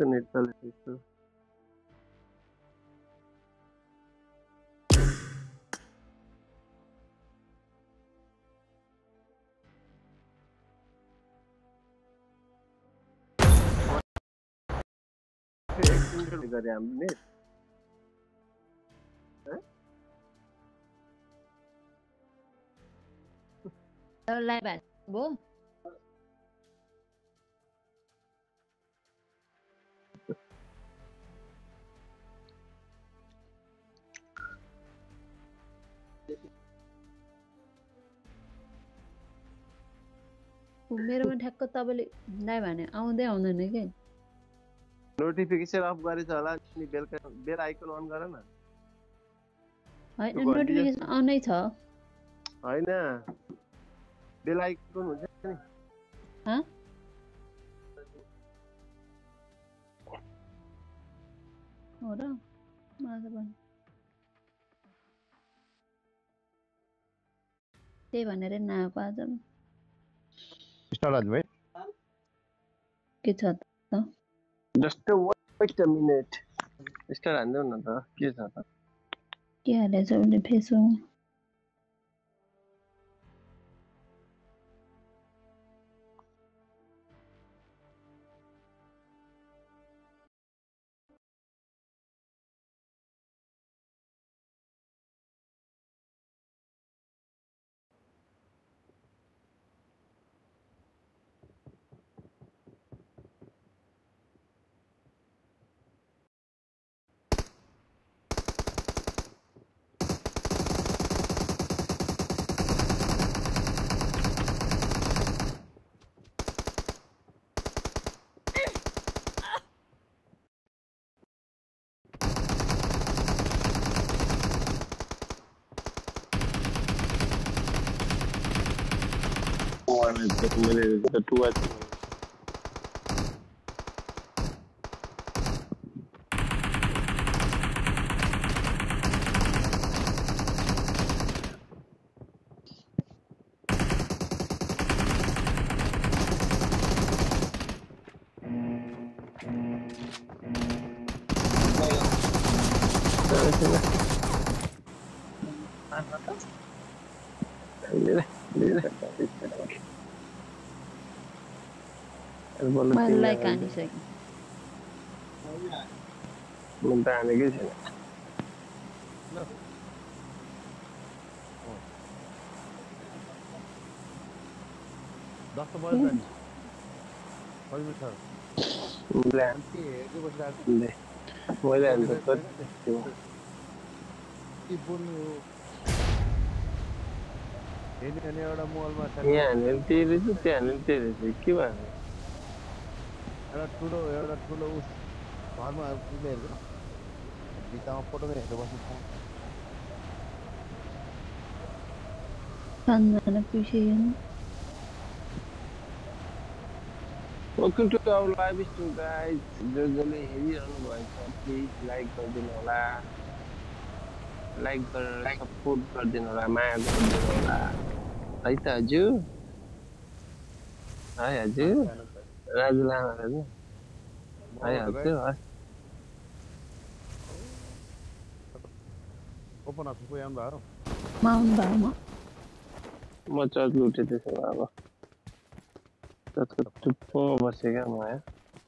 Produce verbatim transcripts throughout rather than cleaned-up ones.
त नेट चलेको गरे हाम्रो नेट लाइभ भयो मेरोमा ठ्याक्क तपाईले लाइभ हाने आउँदै आउँदैन के नोटिफिकेसन अफ गरेछ होला नि बेलका बेल आइकन अन गर न हैन नोटिफिकेसन अनै छ हैन बेल आइकन हुन्छ नि ह हो र मलाई पनि त्यही भनेर नआएको आज स्टार्ट भयो के छ त just wait a minute star हान्देऊ न त के छ त के हालेछ उसले फेसबुक मैले त टुवा मलाई कानी सके म त हानेकै छैन दस त भयो नि कहिले छ मैले के हेर्दै बसिरहेको मैले हान्छ के बोल्नु हो हेर्ने भने एउटा मोबाइलमा यहाँ हानेर त्यही रहेछ त्यहाँ हानेर त्यही रहेछ के भयो एउटा ठुलो एउटा ठुलो उस घरमा उसले हेर्छ भित्तामा फोटोमा हेर्दै बस्नु खाना पिछे Welcome to our live stream, guys. जो जसले हेरिरहनु भएको छ प्लिज लाइक गरिदिनु होला लाइक गरेर सपोर्ट गरिदिनु होला माया गरिदिनु होला है त हजुर है हजुर राजु लामा दाजु है हजुर ओपन हाउस को आउनु भयो माउन्ट भामा म चर्च लुटे त्यसो भए अब चर्चको टुप्पो बसेका म यहाँ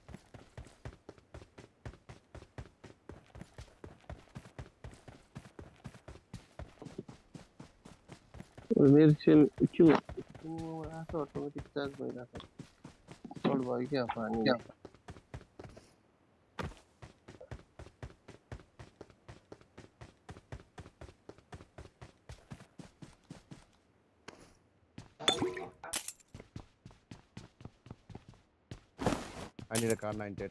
मेरो चाहिँ के आएको अटोमेटिक चार्ज भइरहेको सर्ट भयो क्या पानी I need a car ninety-eight.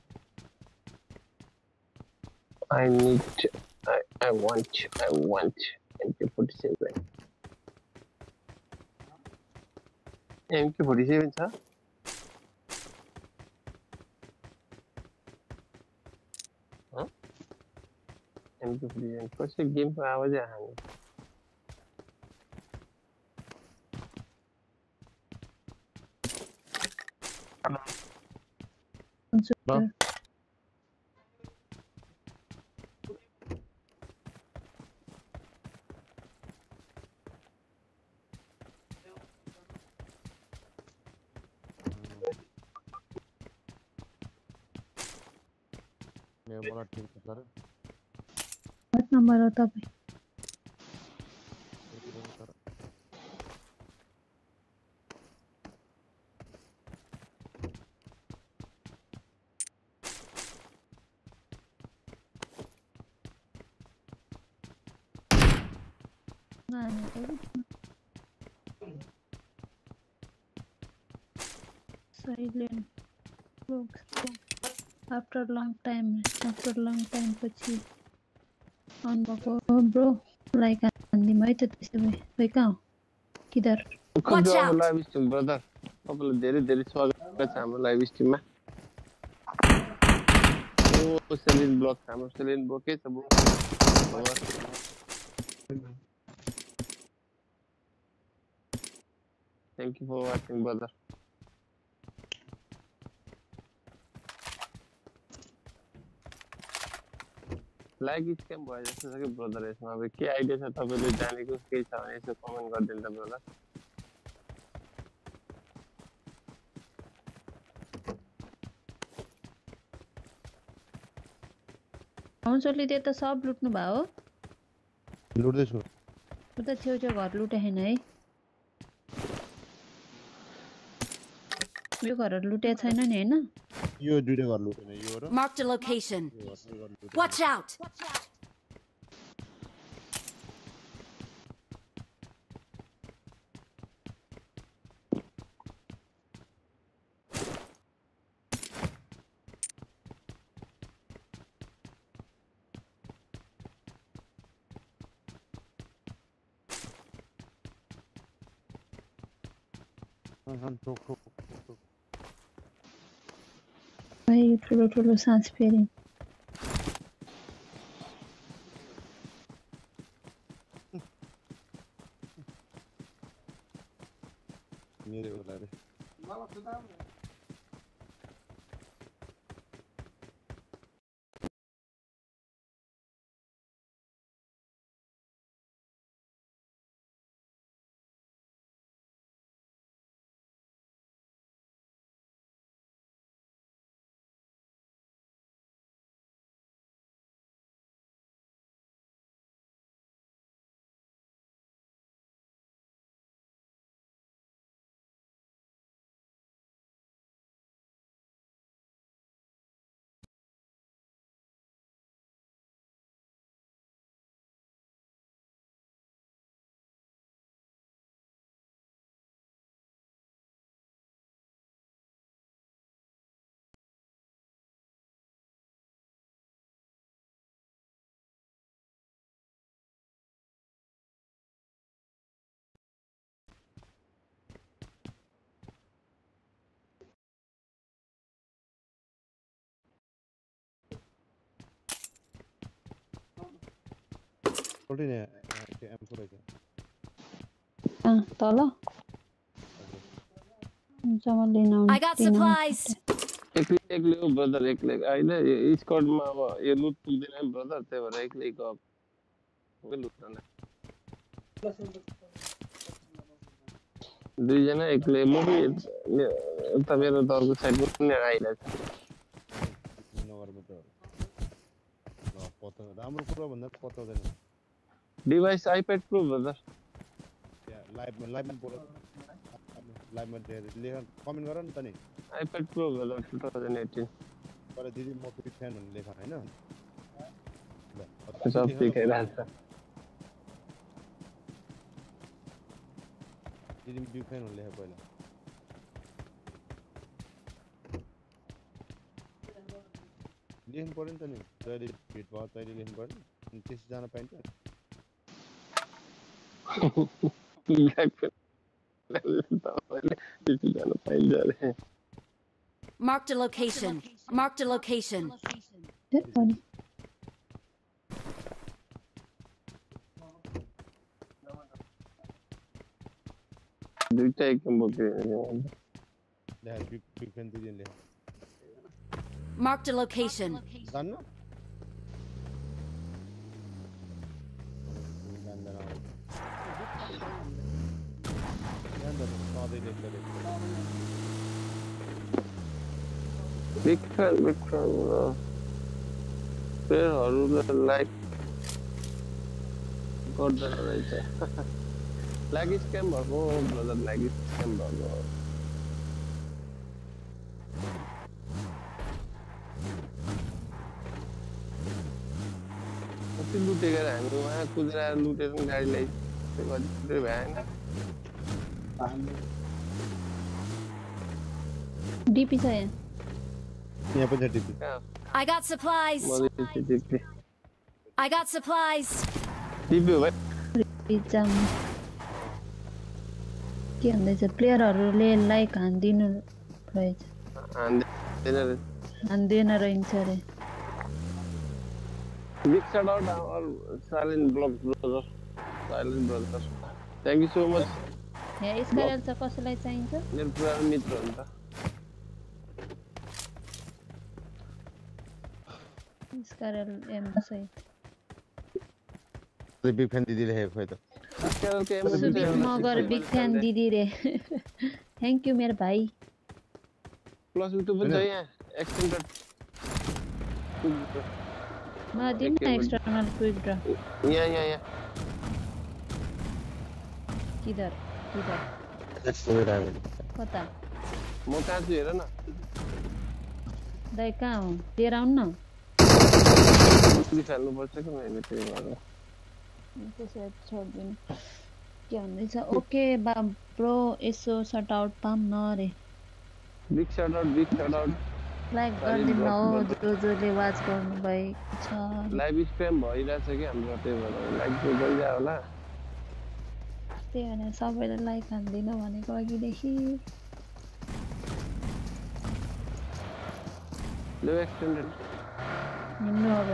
I need I I want I want M K forty-seven. M K forty-seven छ ह M K forty-seven कसै गेमको आवाजै आएन Sure. ए मलाई ठिक छ सर कति नम्बर हो तपाईँ Silent after long time after long time पछि अन भएको ब्रो लाइक हान्दिम है त त्यसो भए खै कहाँ हो किधर Watch out! Live stream, brother. Couple धेरै धेरै स्वागत छ हाम्रो लाइभ स्ट्रिममा। ओ सेलिन ब्लक हाम्रो सेलिन ब्लक के छ bro? Thank you for watching, brother. Like scam भयो जस्तो छ कि ब्रदर यसमा अब के आइडिया छ तपाईले जानेको केही छ भने यसो कमेन्ट गरिदिनु त ब्रदर आउँछले त्यो त सब लुट्नु भयो लुट्दै छु उता छेउछेउ घर लुटे हैन है यो घरहरु लुटे छैन नि हैन यो दुईटा घर लुटेन यो र Marked a location. Watch out! हन ठोक ठोक ठोक भाइ ठुलो ठुलो सास फेरि मेरे होला रे Sorry ne ke am pura ke अ तल जमा लिन आउनु I got supplies. एक्लै एक्लै हो ब्रदर एक्लै हैन स्क्वाडमा अब यो लुट पुग्दैन ब्रदर त्यही भएर एक्लै गयो के लुट्न दुई जना एक्लै म पनि त मेरो दरको साइडमा पनि आइरहेछ नगरमा त ल पत्ता राम्रो कुरा भन्दा पत्ता हुँदैन डिभाइस आइप्याड प्रो ब्रदर या लाइभमा लाइभमा बोल लाइभमा लेख कमेन्ट गर न त नि iPad pro brother two thousand eighteen तर दिदी म पनि फ्यान भन्ने लेख हैन सब देखाइरहेछ दिदी म बिग फ्यान भन्ने लेख पहिला लेख्नु पर्यो नि त नि जहिले भेट भयो तहिले लेख्नु पर्यो नि त्यसै जान पाइन्छ Marked a location. Marked a location. अनि दुईटा एकदम बोके लेख बिग बिग फ्यान दिदी लेख Marked a location. जान्न जान्दैन जान्दैन सधैँ लेख्दै लेख्दै Big fan, big fan. प्लेयरहरुले लाइक गर्दैन रहेछ लाइक स्क्याम भएको ब्रदर लाइक स्क्याम भएको कति लुटेर हामी उहाँ कुदेर आएर लुटेर गाडी ल्याइ त्यो गरे भएन डीपी छ यहाँ यहाँ पनि टिपी I got supplies. Madhesi टिपी I got supplies. टिपी हो भाइ रिजाम के भन्दैछ प्लेयरहरूले लाइक हान्दिनु रहेछ हान्दैन रे हान्दैन रहन्छ अरे Big shout out all silent block brother silent brother thank you so much यहाँ स्काइरल चाहिँ कसैलाई चाहिन्छ मेरो पुरानो मित्र हो नि त स्काइरल एम सहित बिग फ्यान दिदी लेखेको खोइ त स्क्यारलको एम सुबिक मगर बिग फ्यान दिदी रे थ्यांक यू मेरो भाइ प्लस युट्युब पनि छ यहाँ एक्सटेन्डेड म दिन न एक्सटर्नल क्विक ड्रा यहाँ यहाँ यहाँ किधर किधर कता म कहाँ छु हेर न दाइ कहाँ हो लिएर आउनु न फाल्नुपर्छ कि मैले त्यही भएर त्यसै छोड्दिनु के भन्दैछ ओके बा ब्रो यसो सट आउट पाम न रे big shout out big shout out like गरिदिनु हो जो जसले वाच गर्नु भएको छ लाइभ स्प्याम भइरहेछ कि हाम्रो त्यही भएर लाइक चाहिँ गरिदिया होला त्यही भनेर सबैले लाइक हान्दिनँ भनेको अघिदेखि लो एक्सटेन्डेड हिँड्नु अब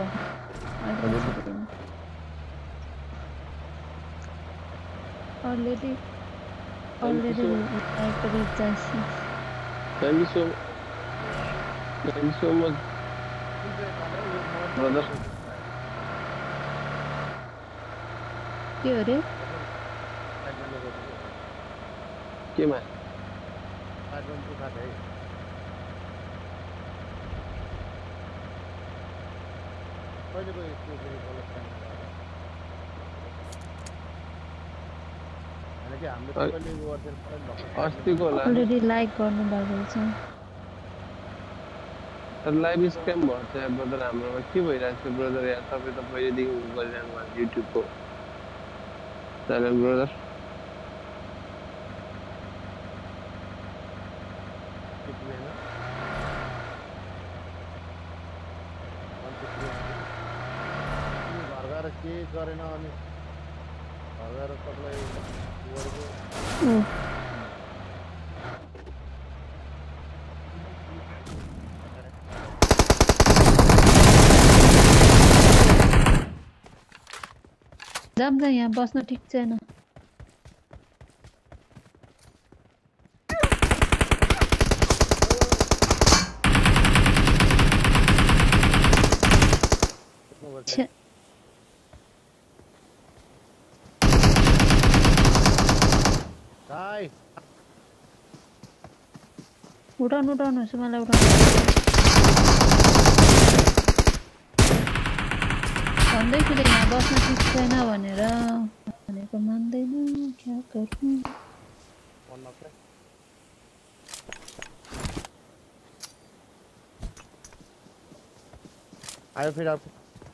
already already like recharge thank you so thank you so much brother के हो रे केमा अस्तिको होला अलरेडी लाइक गर्नु भएको छ तर लाइभ स्क्याम भन्छ यार ब्रदर हाम्रोमा के भइरहेछ ब्रदर यार तपाईँ त पहिलेदेखि गरिरहनु भएको युट्युबको साइलेन्ट ब्रदर के गरेन अनि घर सबलाई गरेको जाम जा यहाँ बस्न ठिक छैन छे उठाउनु उठाउनुहोस् मलाई उठाउनु भन्दैछु त यहाँ बस्न ठिक छैन भनेर भनेको मान्दैन क्या गर्नु आयो फेरि आयो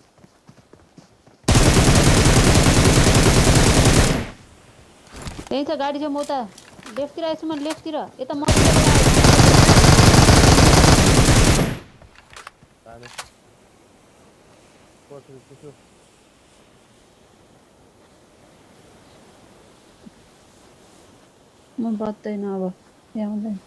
त्यही छ गाडी चाहिँ म त लेफ्टतिर आएछु म लेफ्टतिर यता म म बत्दैन अब ल्याउँदैन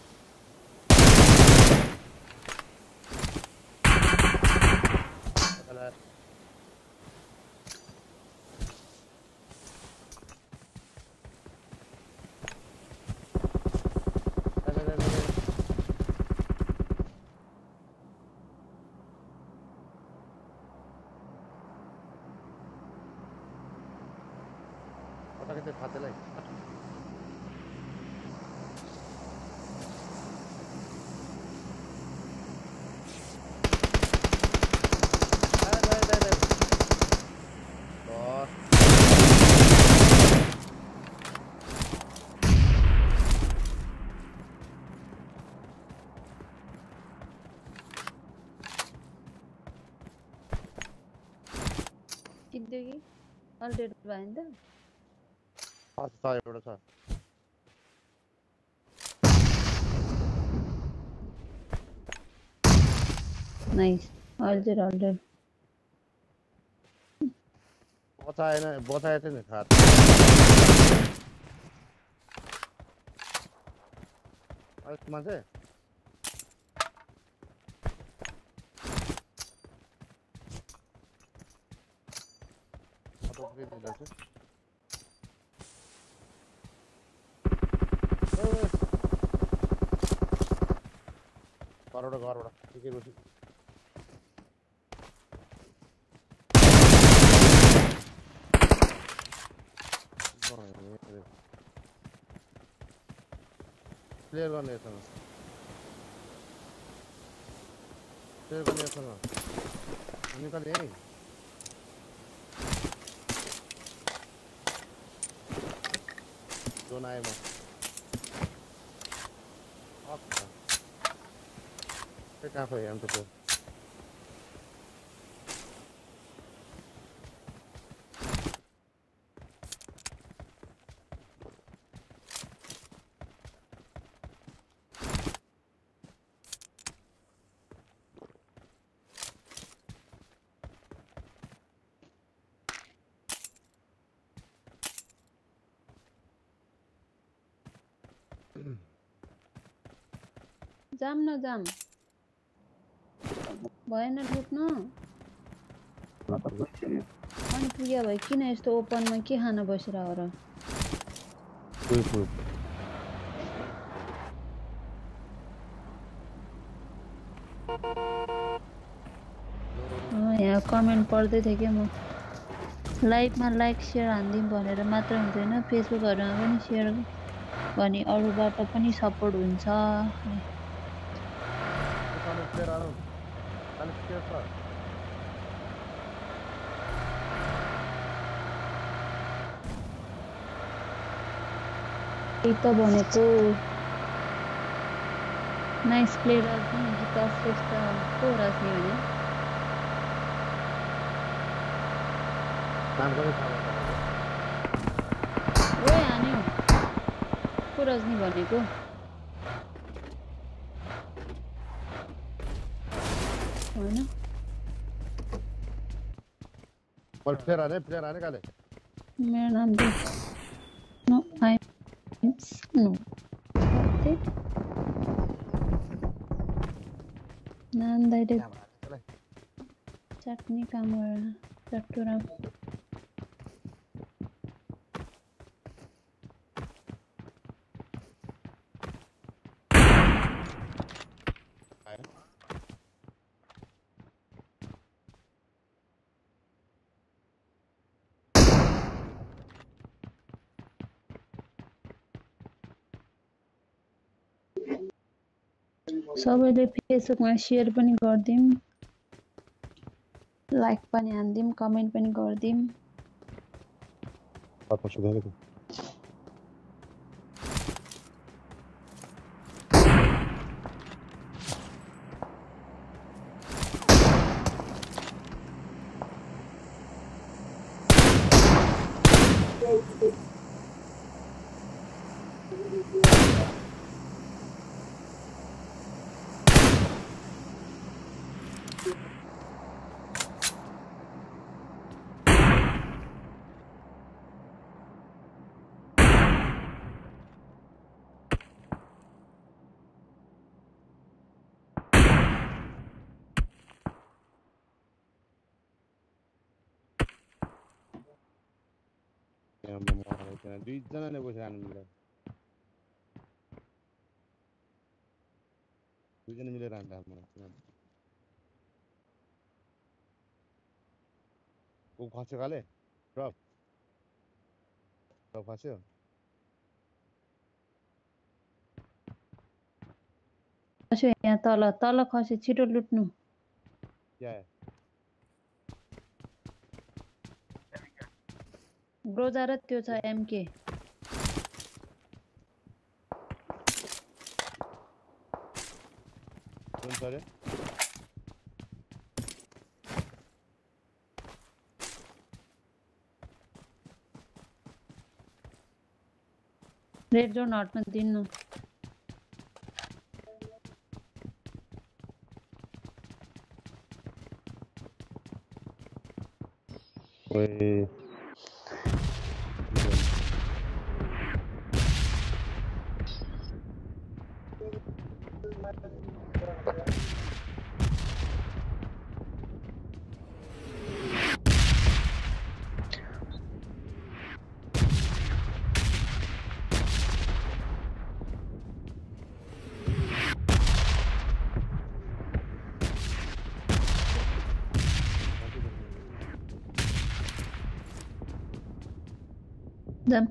खिच्दियो कि अल्टेड भयो नि त छ छ एउटा छ नाइस अल्टेड अल्टेड बचाएन बचाए थियो नि खाट अलिक मान्छे अटो पनि दिँदैछु घरबाट घरबाट के के प्लेयर गर्ने यसमा प्लेयर गर्ने यसमा निकाले है जोन आए म अच्छा कहाँ पे हम तो जाम न जाम भएन लुट्नु अनि पुग्यो भाइ किन यस्तो ओपनमा के खान बसेर हो र यहाँ कमेन्ट पढ्दै थिएँ क्या म लाइभमा लाइक सेयर हान्दिउँ भनेर मात्र हुँदैन फेसबुकहरूमा पनि सेयर भने अरूबाट पनि सपोर्ट हुन्छ त्यही त भनेको नाइस प्ले राख्ने गीता श्रेष्ठ को राख्ने भने ओए हान्यो को रजनी भनेको होइन प्लेयर आने प्लेयर आने काले मेरो नाम दे नो आई नो ते नाम दाइले चटनी काम गरेर चट्टुरा सबैले फेसबुकमा शेयर पनि गर्दिम लाइक पनि हान्दिम कमेन्ट पनि गर्दिम दुईजनाले बसेर हान्नु मिल्दैन दुईजना मिलेर हान्दा मलाई को खस्यो काले ड्रप ड्रप खस्यो खस्यो यहाँ तल तल खस्यो छिटो लुट्नु क्या ग्रोजा र त्यो छ एमके कुन छ रे रेड जोन हटमा दिनु ओए जाम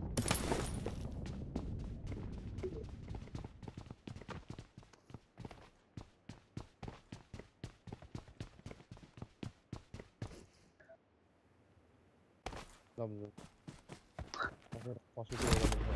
लम्जो अगर पॉजिटिव होगा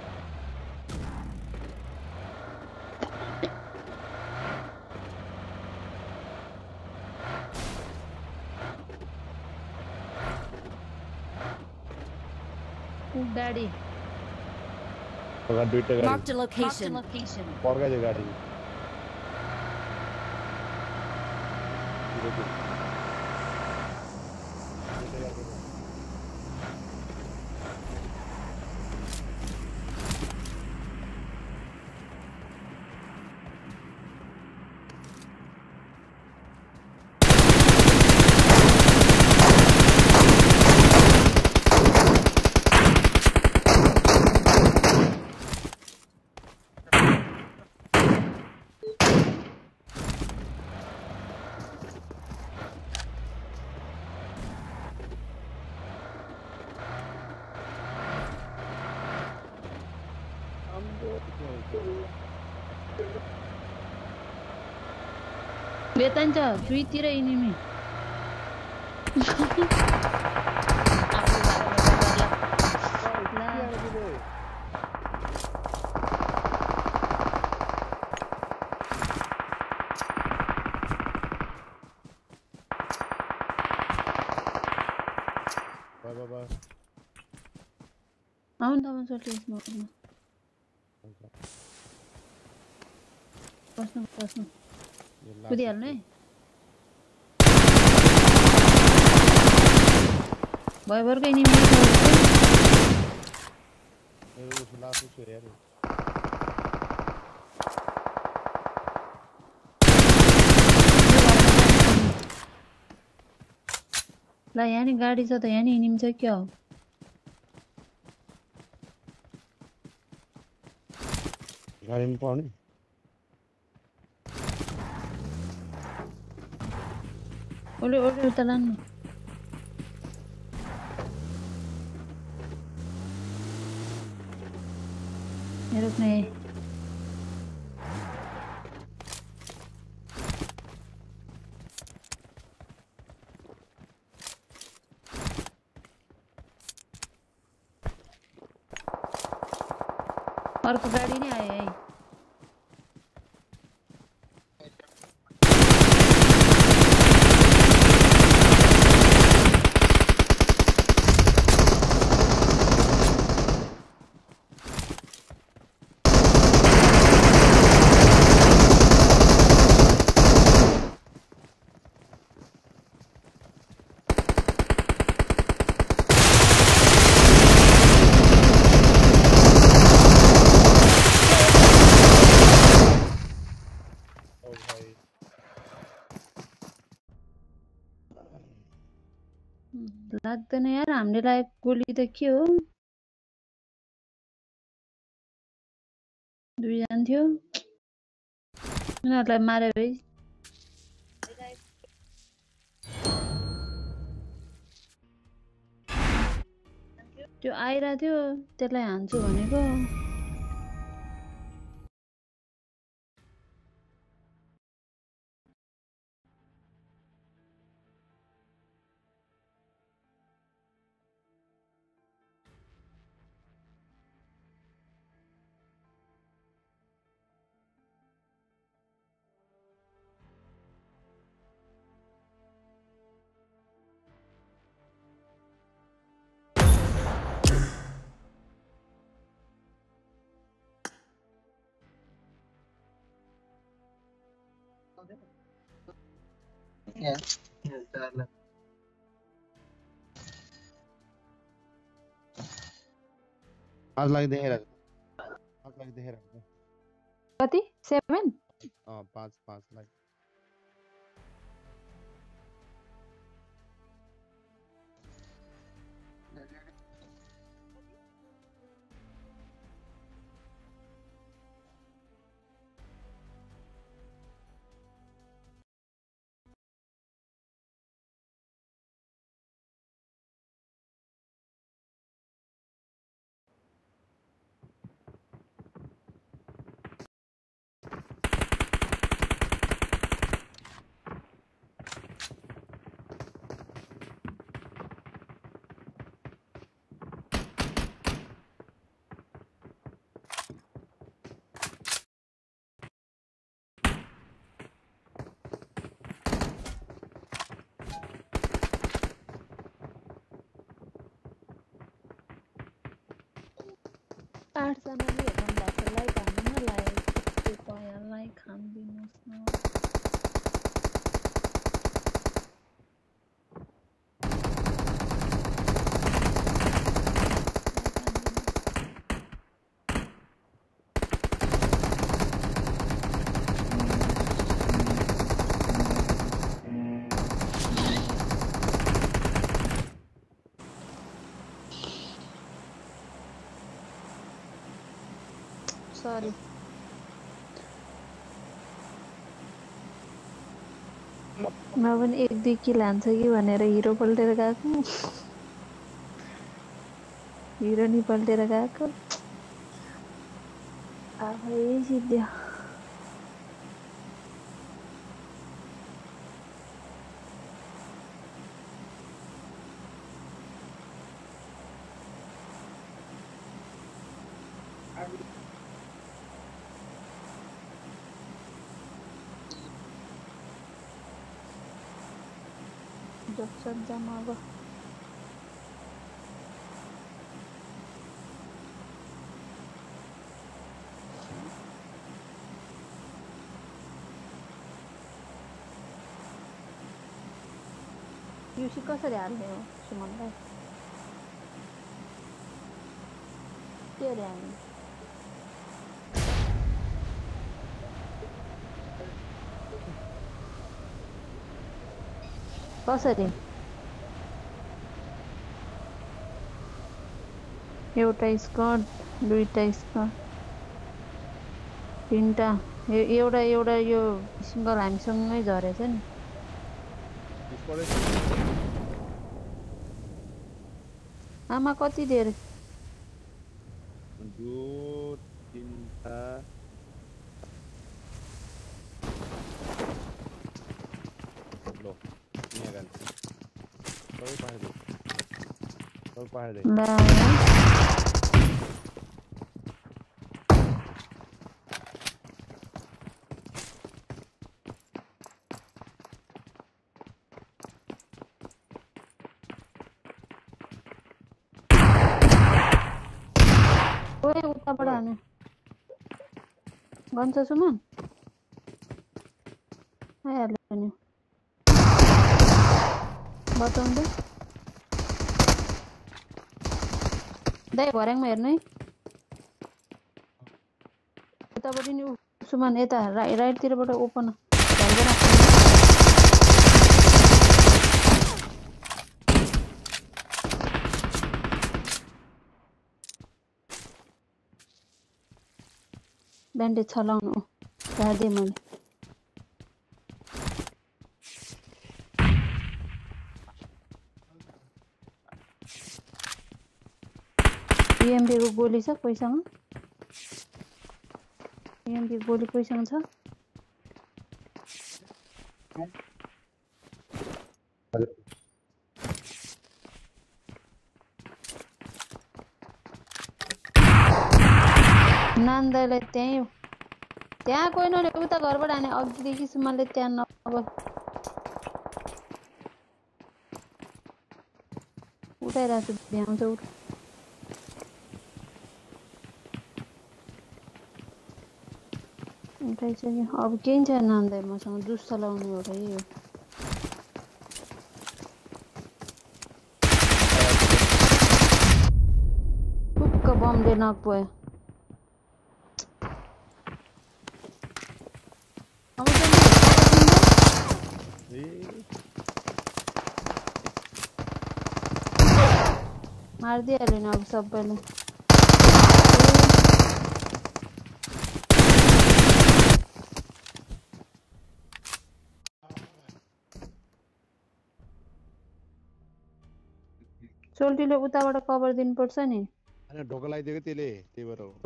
गाडी अगर दुईटा गाडी Marked a location. पर्का जो गाडी बेतन छ दुईतिर इनिमी बाय बाय बाय आउन त म सोल्टेस म बस्नु बस्नु कुदिहाल्नु है भयभरको इनिमी मेरो उस लास्ट छु यार ल यहाँ नि गाडी छ त यहाँ नि इनिमी छ क्या हो गाडीमा पाउने ओले ओले उता लानु मेरो पनि अर्को गाडी नै आयो है लाग्दैन यार हामीले लागेको गोली त के हो दुईजना थियो उनीहरूलाई मारे है त्यो आइरहेको थियो त्यसलाई हान्छु भनेको यहाँ यहाँ चार लाख पाँच लाख देखेर पाँच लाख देखेर कति सेभेन अँ पाँच पाँच लाख आठजनाले हेर्नु भएको लाइक हान्नु न लाइक भयो लाइक हानिदिनुहोस् न सरी म पनि एक दुई किल हान्छ कि भनेर हिरो पल्टेर गएको हिरो नि पल्टेर गएको आफै सिद्धियो जक्सन जमा अब युसी कसरी हाल्ने हो सुमनलाई के अरे हामी कसरी एउटा स्कट दुईटा स्कट तीनटा एउटा एउटा यो सिङ्गल हामीसँगै झरेछ नि आमा कति धेरै दो तीनटा लो यहाँ गन सबै पार्दै सबै पार्दै ओए उताबाट हाने भन्छ सुमन आइहाल्यो नि बताउँदै दाइ भर्याङमा हेर्नु है उतापट्टि नि सुमन यता राइटतिरबाट ओपन ब्यान्डेज छ लाउनु झार्दै मैले ईएमपी को गोली छ कोहीसँग ईएमपी गोली कोहीसँग छ नान्दालाई त्यही त्यहाँ कोही नले उता घरबाट हाने अघिदेखि सुमनले त्यहाँ नगयो उठाइरहेको छु भ्याउँछ उठ उठाइसक्यो अब केही छैन नान्दै मसँग जुस चलाउने हो र यो उसले नक भयो अब ए मारिदिइहाल्यो नि अब सबैले सोल्टीले उताबाट कभर दिनुपर्छ नि अनि ढोका लगाइदिएको त्यसले त्यही भएर हो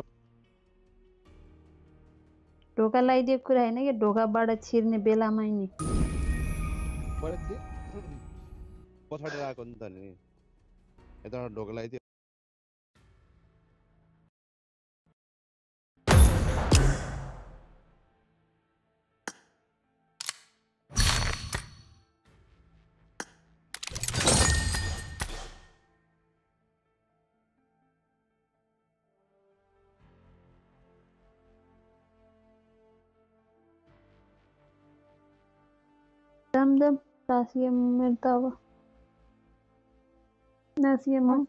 ढोका लगाइदिएको कुरा होइन कि ढोकाबाट छिर्ने बेलामै नि मैले थिएँ पछाडि आएको नि त नि यताबाट ढोका लगाइदियो दम दम नासिएम मेरो त अब नासिएम हो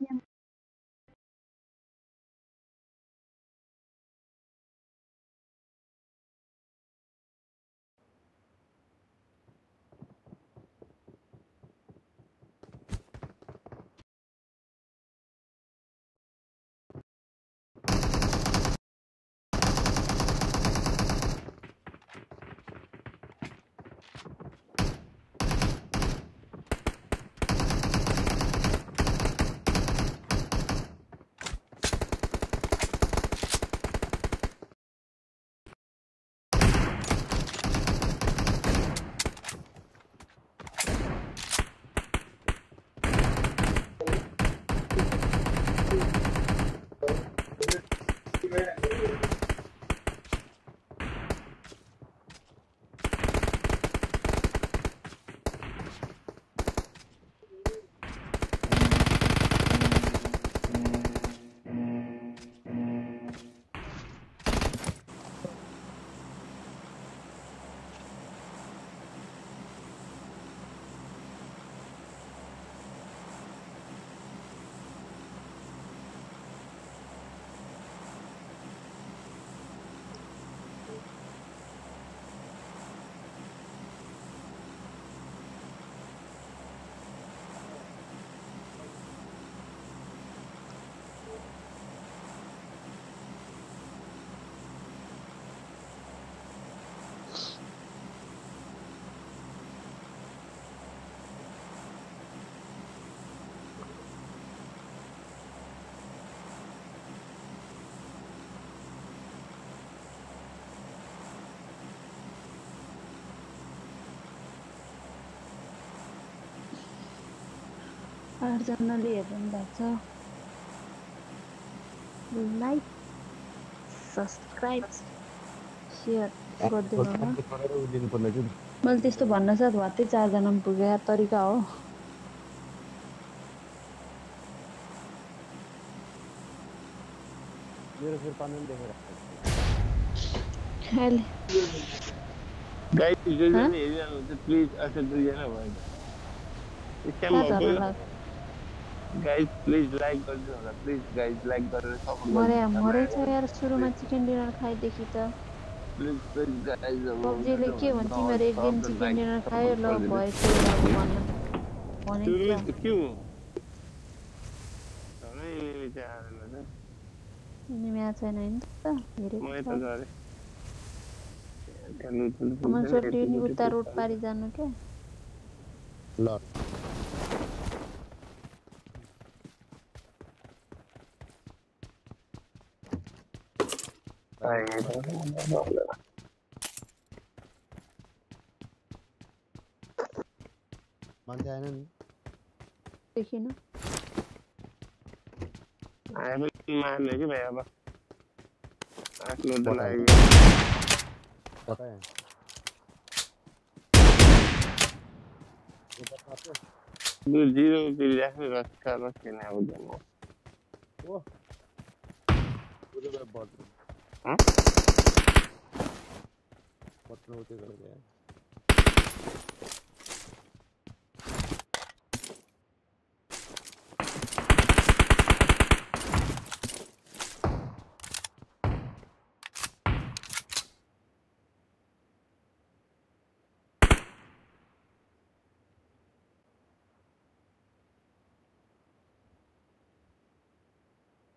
आठजनाले हेर्नु भएको छ लाइक सब्सक्राइब सेयर गरिदिनु होला दिनुपर्ने थियो मैले त्यस्तो भन्न साथ वात्तै चारजनामा पुगेको तरिका हो मेरो फेरि पानी पनि देखेर अहिले गाइस दुईजना हेरिरहनुहुन्छ प्लिज अच्छा दुईजना भयो स्क्याम भएको गाइस प्लिज लाइक गरिदिनु होला प्लिज गाइस लाइक गरेर सपोर्ट मरे मरे छ यार सुरुमा चिकन डिनर खाइदेखि त प्लिज प्लिज गाइस पब्जीले के भन्छ तिमीहरू एक दिन चिकन डिनर खायो ल भयो त्यो अब भन्न भनेको के हो नै विचार नि म्याच छैन नि त हेरेको म छ यता गरे अमन सोल्टी नि उता रोड पारी जानु के ल मान्छे आएन नि देखिन आए पनि मार्ने कि भाइ अब आफ्नो त लागि कता है दु जिरो फेरि राख्नु रक्का रक्किन अब जानु ओ उले बट ह बट्नु उते गरेको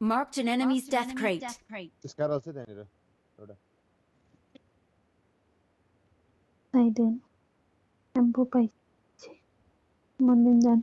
Marked an enemy's death crate. Scar छ त्यहाँनिर एउटा आइदेन टेम्पो पाइछ मन्दिर जान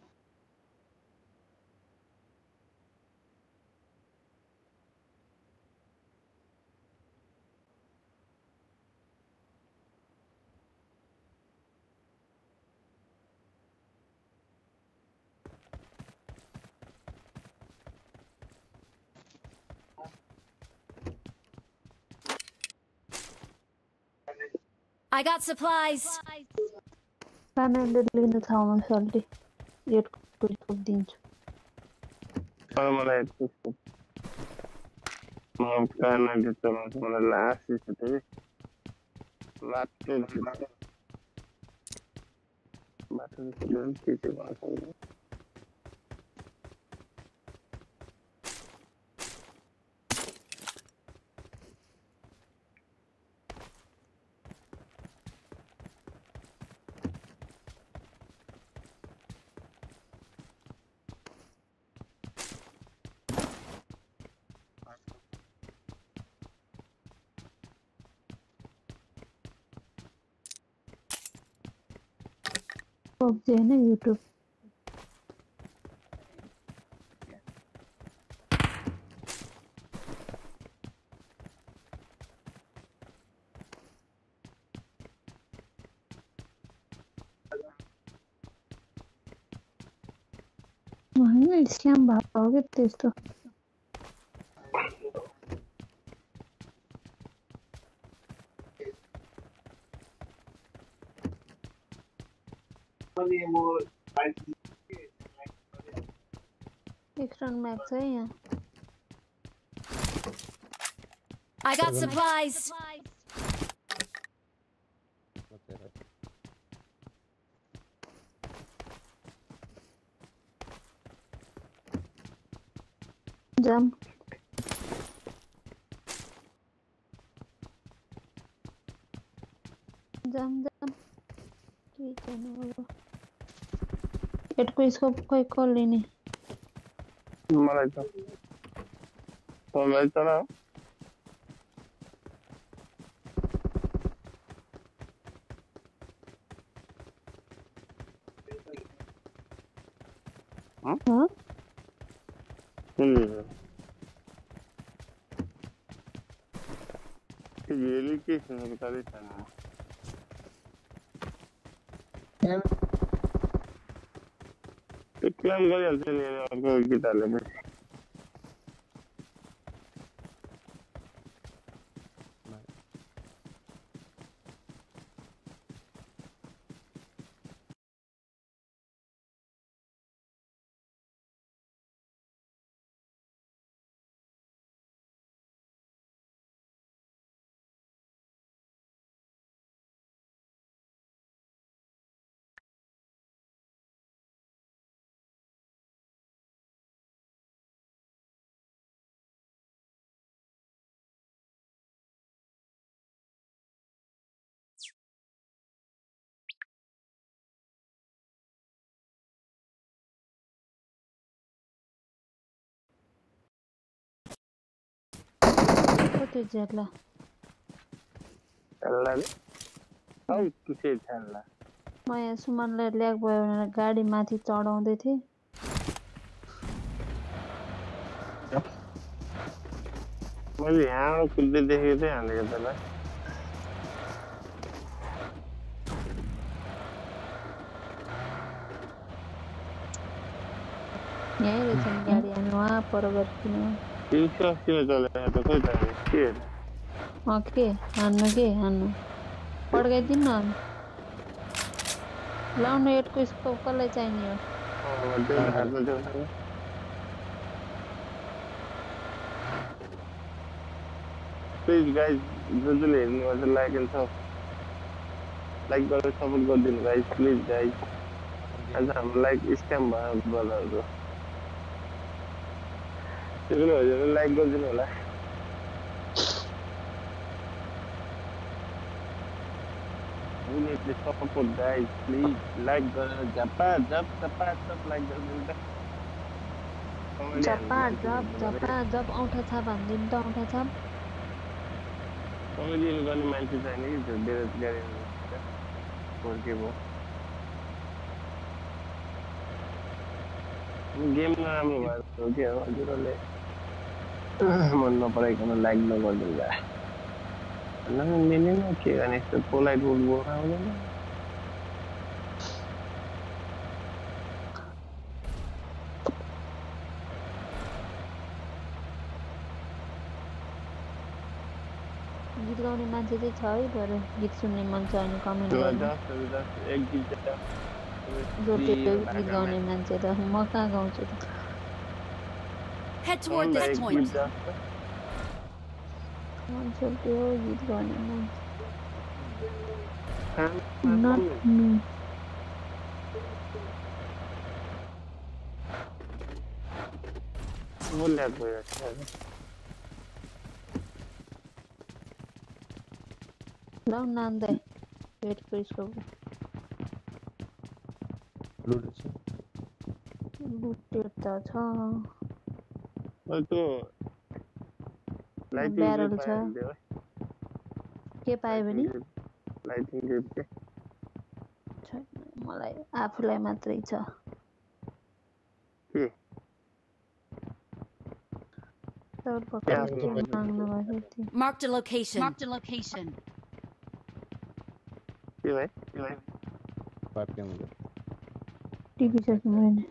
I got supplies. कानाले लिन थाउमा सल्टी रेड कुल कुल दिन्छु तर मलाई त्यस्तो म काना जस्तो लाग्छ मलाई लास्ट छ त्यो लाटो बाटो बाटो के के भन्छ पब्जी हैन युट्युब होइन स्क्याम भएको हो के त्यस्तो एक्स्ट्रन मैक्स है यहाँ I got supplies. जम जम जम ठीक है ना एट को इसको कोई कॉल लेने मलाई त मलाई त न हाँ हम्म ये लोकेशन बता देता ना क्लाम गरिहाल्छ नि अर्को गीतहरुले पनि कति ज्याला चल्लाले औ किसे चल्ला म यहाँ सुमनलाई ल्याग भयो भनेर गाडी माथि चढाउँदै थिए मैले यहाँ कुद्दै देखेको थिएँ हालेको त्यसलाई यहीँ रहेछ नि गाडी हामी वहाँ पर गर्छौँ तीन सौ अस्सी में चलेगा तो कोई बात नहीं के अँ के हान्नु के हान्नु पड्काइदिनु न लाउनु एटको स्कोप कसलाई चाहिने हो हाँ दे हाथ में जो है please guys जसले हेर्नु हुन्छ लाइक एन्ड सब लाइक गरेर सपोर्ट गरिदिनु guys please guys आज हाम्रो लाइक स्क्याम भयो ब्रदरहरु त्यसले हजुरले लाइक गरिदिनु होला we need the support guys please like गरेर झपा झप झपा झप लाइक गरिदिनु त झप्पा ड्रप झप्पा जब औँठा छाप हानिदिनु त औँठा छाप कमेडियन गर्ने मान्छे छैन कि त्यो बेरोजगारी हुर्के भयो गेम नराम्रो भएर हो कि अब हजुरहरूले मन नपराइकन लाइक नगरिदिनु भयो मिलेन के गर्ने यस्तो पोलाइट बोल्नु बोल्न आउँदैन गीत गाउने मान्छे चाहिँ छ है बरु गीत सुन्ने मन छ भने कमेन्ट गर्नु एक गीत जोटे गीत गाउने मान्छे त म कहाँ गाउँछु त Head toward this point. मान्छे त्यो गीत गाउने मान्छे not me बोल्दा गयो ल नान्दै पेटको स्कोप लुटेछ लुटेर त छ त्यो ब्यारल छ के पायो भने लाइटिङ ग्रुप के छैन मलाई आफूलाई मात्रै छ के तौर पक्का माग्नु भएको थियो Marked a location. Marked a location. के भाइ के भाइ पाइप के हुन्छ टिपिसक्नु मैले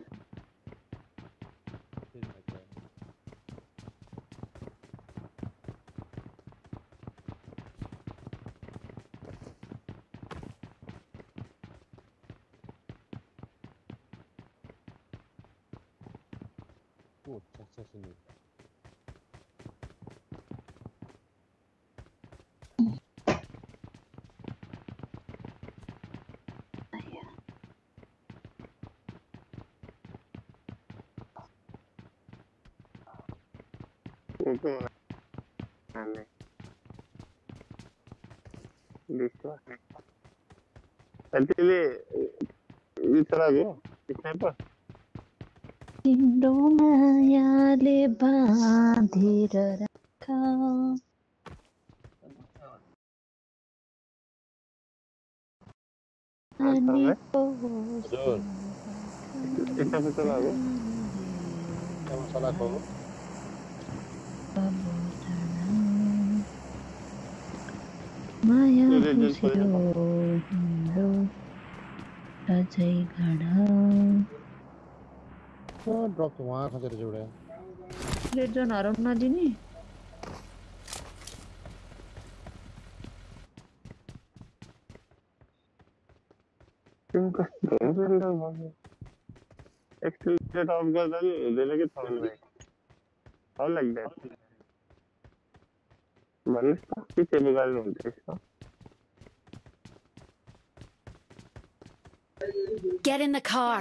oh successful itu aneh bisa nanti ini terlalu kenapa तिम्रो मायाले बाँधेर राख अनि हजुर itu terlalu मसला को माया खुसियो हिम्रो अझै गाढा ड्रप तो वहाँ खसेर जोडे रेड जोन हराउन नदिने तिनको एक्सटेन्डेड अफ गर्दा नि हुँदैन कि थाउन भाइ हाउ लाइक द्याट भन्नुहोस् त के चाहिँ गर्नुहुन्छ यसमा Get in the car.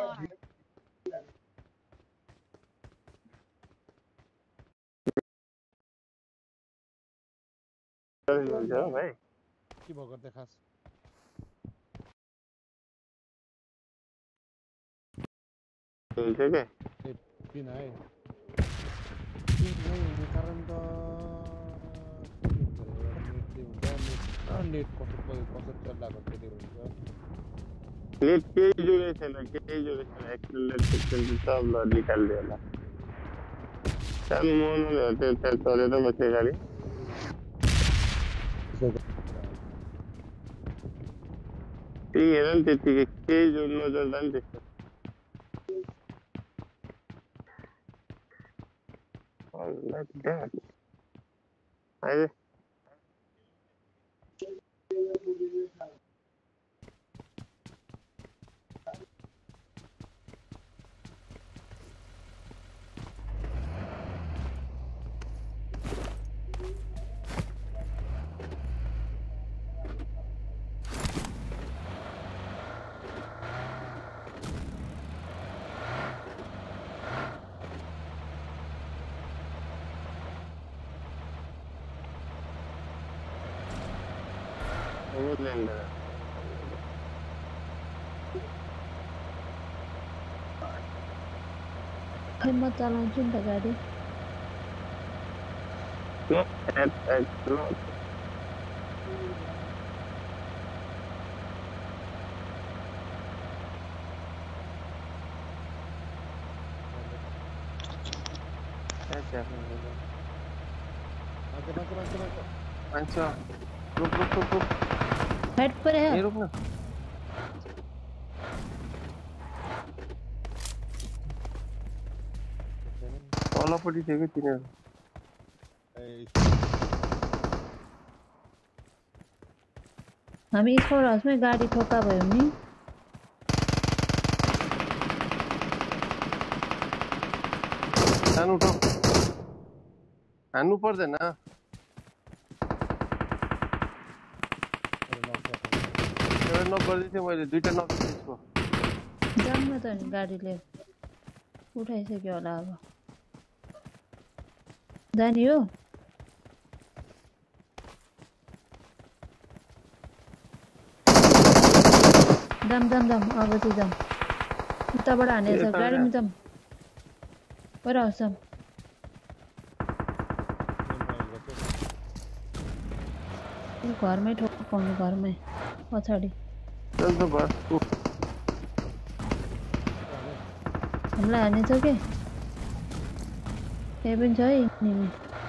हुन्छ भाइ के भएको देखास हुन्छ के पिन है पिन नै हुने कारण त नेट कसो कसो चल्लाको त्यसले हुन्छ नेट केही जोडे छैन केही जोडे छैन एक्सटेन्डेड सेक्सन सब ल निकालिदियो होला सानो मोहनहरू त्यहाँ चलेर बसेको गाडी त्यही हेर नि त्यतिकै केही जोड नजोड्दा नि त्यस्तो like that अहिले overlander खै म चलाउँछु नि त गाडी At, at, no. मान्छे मान्छे मान्छे मान्छे अच्छा रुक रुक रुक रुक हेड पर है यहीं रुक ना तलपट्टि थियो कि तिनीहरू हामी स्कोर हाउसमै गाडी ठोक्का भयो नि सानो उठो हान्नु पर्दैन एउटा नक गर्दै थिएँ मैले दुईटा नक त्यसको जान्न त नि गाडीले उठाइसक्यो होला अब जाने हो जाम जाम जाम अब चाहिँ जाम उताबाट हानेछ गाडीमा जाम पर आउँछ घरमै ठोक्काउनु घरमै पछाडि हामीलाई हानेछ के त्यही पनि छ है निमी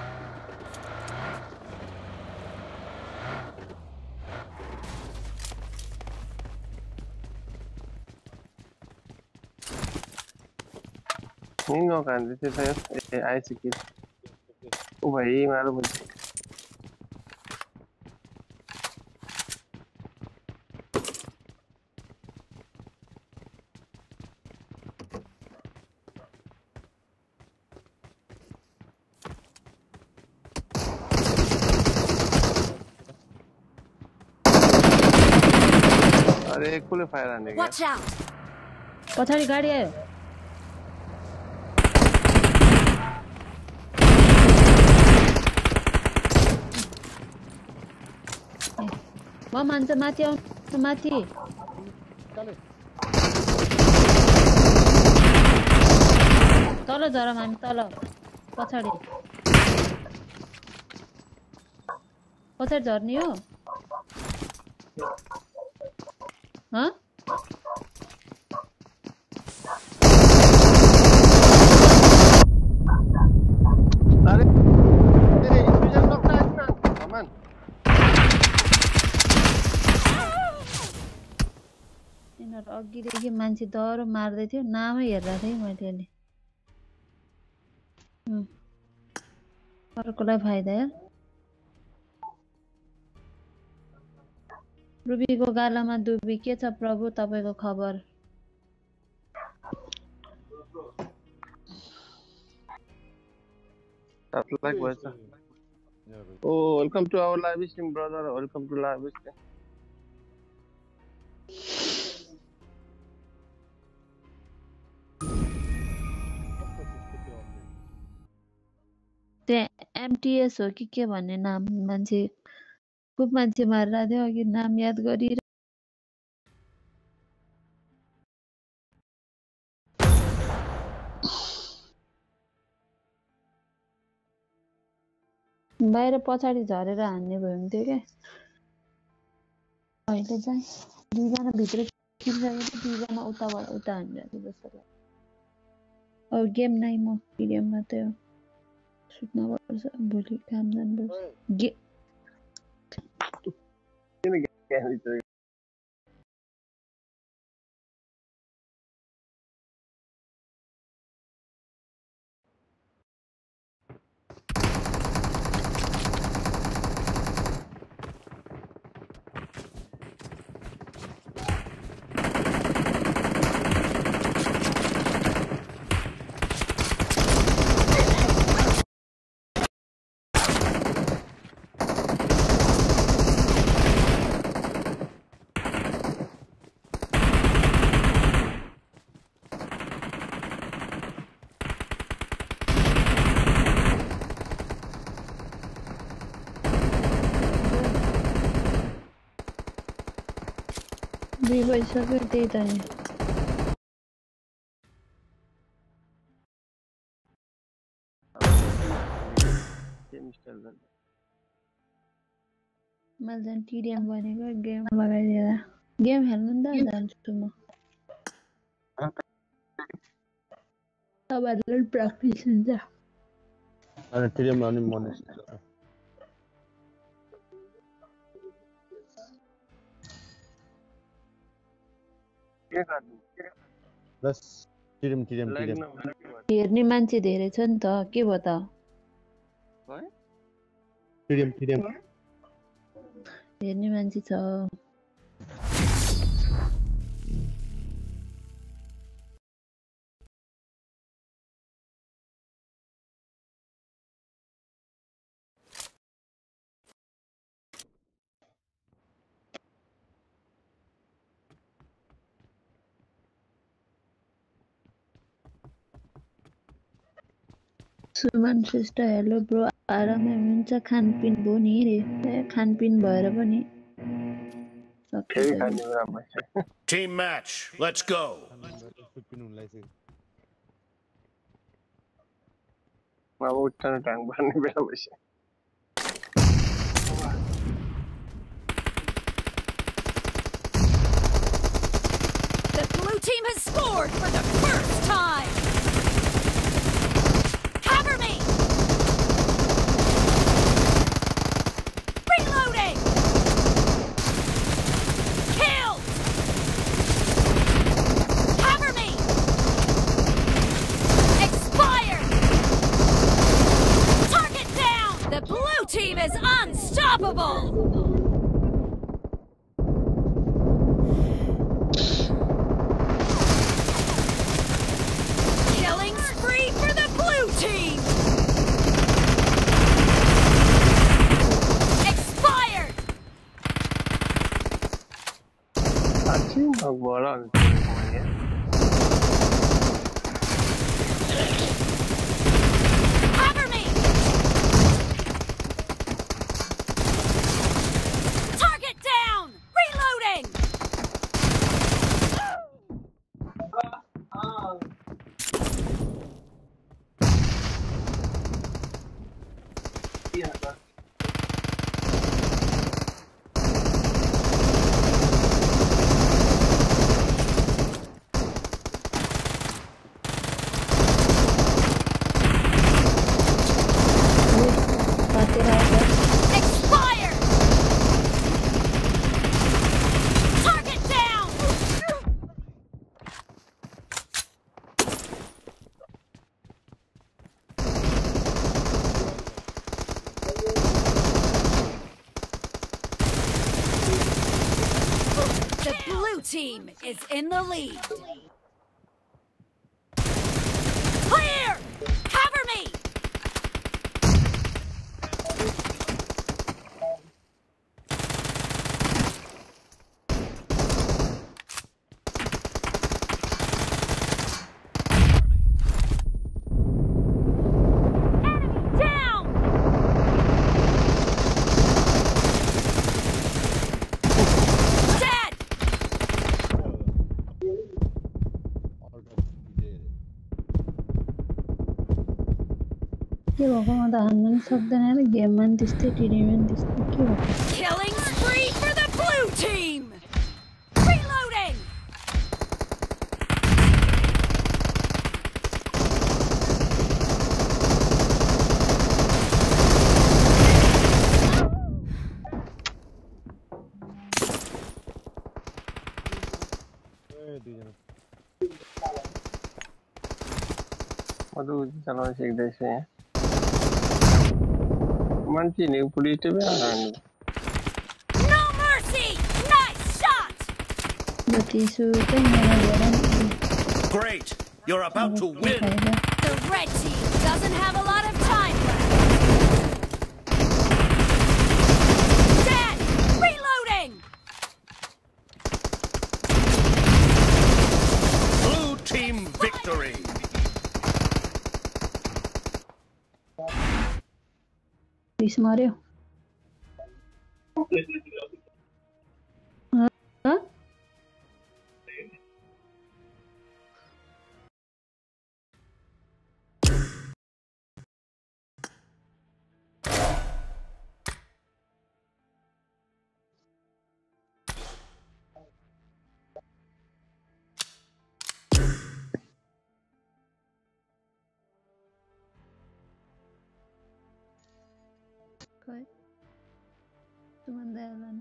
नहीं नॉक आने देते थे ए आई सिक्की ओ भाई मारो मुझे अरे एक फुल फायर आने गया Watch out! पछाडि गाडी आयो म मान्छे माथि आउनु माथि तल झरम हामी तल पछाडि पछाडि झर्ने हो हाँ अरे तेरे विजन नॉक ना ना अमन यिनीहरू अघिदेखि मान्छे दह्रो मार्दै थियो नामै हेरेर थिएँ मैले अहिले अर्कोलाई फाइदा यार रुबीको गालामा दुबी के छ प्रभु तपाईको खबर like what's oh welcome to our live stream brother welcome to live stream त्यहाँ एमटीएस हो कि के भन्ने नाम मान्छे खूब मान्छे मारेर थियो अघि नाम याद गरि बाहिर पछाडि झरेर हान्ने भयो हुन्थ्यो क्या अहिले चाहिँ दुईजना भित्र छिरिसकेको दुईजना उताबाट उता हानिरहेको जस्तो लाग्यो अब गेम नै म गेम मात्रै हो सुत्न पर्छ भोलि काम जानुपर्छ गे दुई बजिसक्यो त्यही त नि इंस्टॉल कर दो मैले झन् टिडिएम भनेको गेम लगाइदिएर गेम खेल्नु नि त जान्छु म तपाईँहरूलाई प्र्याक्टिस हुन्छ अनि टिडिएम लाउने मन के गर्नु बस टिडिएम टिडिएम टिडिएम हेर्ने मान्छे धेरै छ नि त के भयो त टिडिएम टिडिएम हेर्ने मान्छे छ सुमन श्रेष्ठ हेलो ब्रो आरामै हुन्छ खानपिन भयो नि रे खानपिन भएर पनि Team match, let's go. अब उठ्न टाङ पर्ने बेला भइसक्यो The blue team has scored for the first time. Cover me. Reloading. Kill. Cover me. Expired. Target down. The blue team is unstoppable. Killing spree for the blue team. Expired. साँच्चै भगवान Cover me. Target down. Reloading. Expired. Target down. The blue team is in the lead. Clear! Cover me! Enemy down! Dead! के भएको म त हान्न नि सक्दैन र गेममा नि त्यस्तै टिडीमा नि त्यस्तै के भएको Killing spree for the blue team! Reloading! म त उति चलाउन सिक्दैछु यहाँ मान्छे नि पुलिस टिपे हान्नु No mercy! Nice shot! जतिसु चाहिँ मलाई धेरै नि Great, you're about to win. फाइदा The red team doesn't have a lot of time left. Dead! Reloading! Blue team victory. रिस मर्यो ह खै तुमन दयालन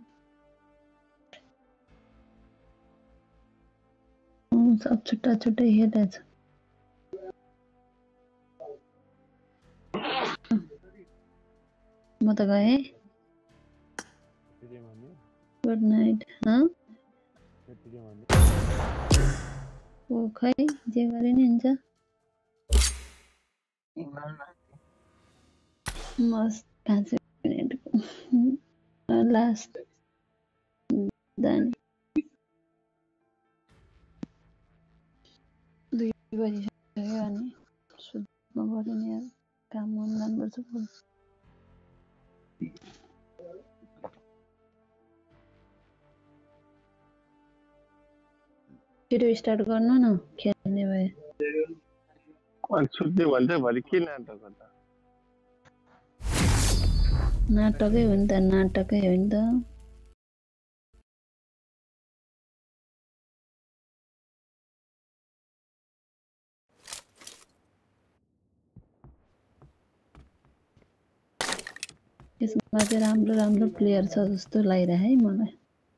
सब छुट्टा छुट्टै हेरेछ म त गएँ गुड नाइट हाँ ओ खै जे गरे नि हुन्छ मस्त पाँच मिनटको लास्ट देन दुई बजिसक्यो अनि सुत्नु पर्यो नि यार काम गर्न जानुपर्छ छिटो स्टार्ट गर्नु न खेल्ने भए छुट्टी भन्छ भरि के नाटक हो त नाटकै हो नि त नाटकै हो नि त यसमा चाहिँ राम्रो राम्रो प्लेयर छ जस्तो लागिरहे है मलाई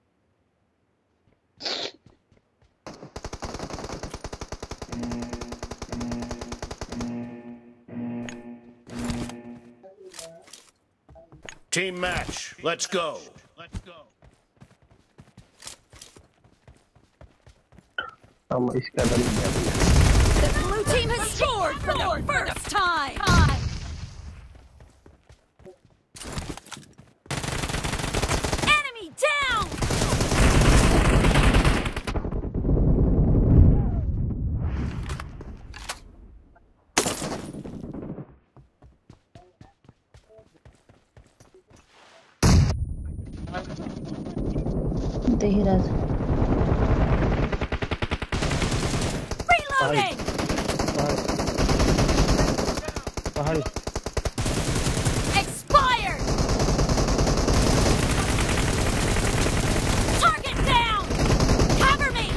Team match. Let's go. Let's go. हम इसका दल The blue team has scored for the first time. Enemy down. देखिरहेछ Reloading. पहाडी Expired. Target down. Cover me.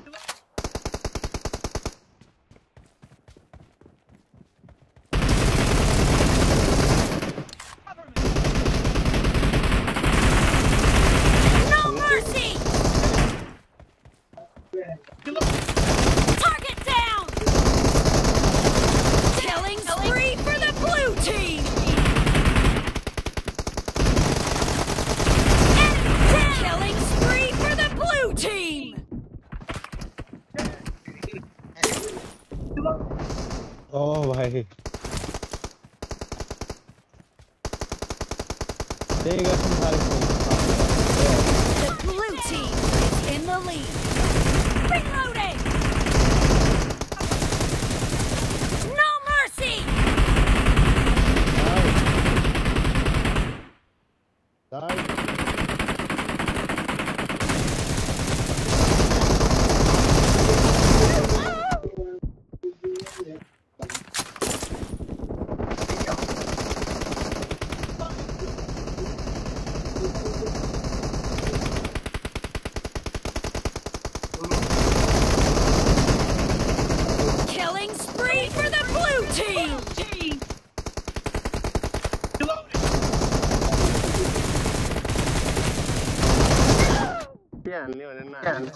No mercy. Target down. Killing spree for the blue team. Enemy down. Killing spree for the blue team. ओ भाई देगा तुम सारे The blue team is in the lead. Reloading. No mercy. दाई Killing spree for the blue team. के हाल्ने भने नहाल्ने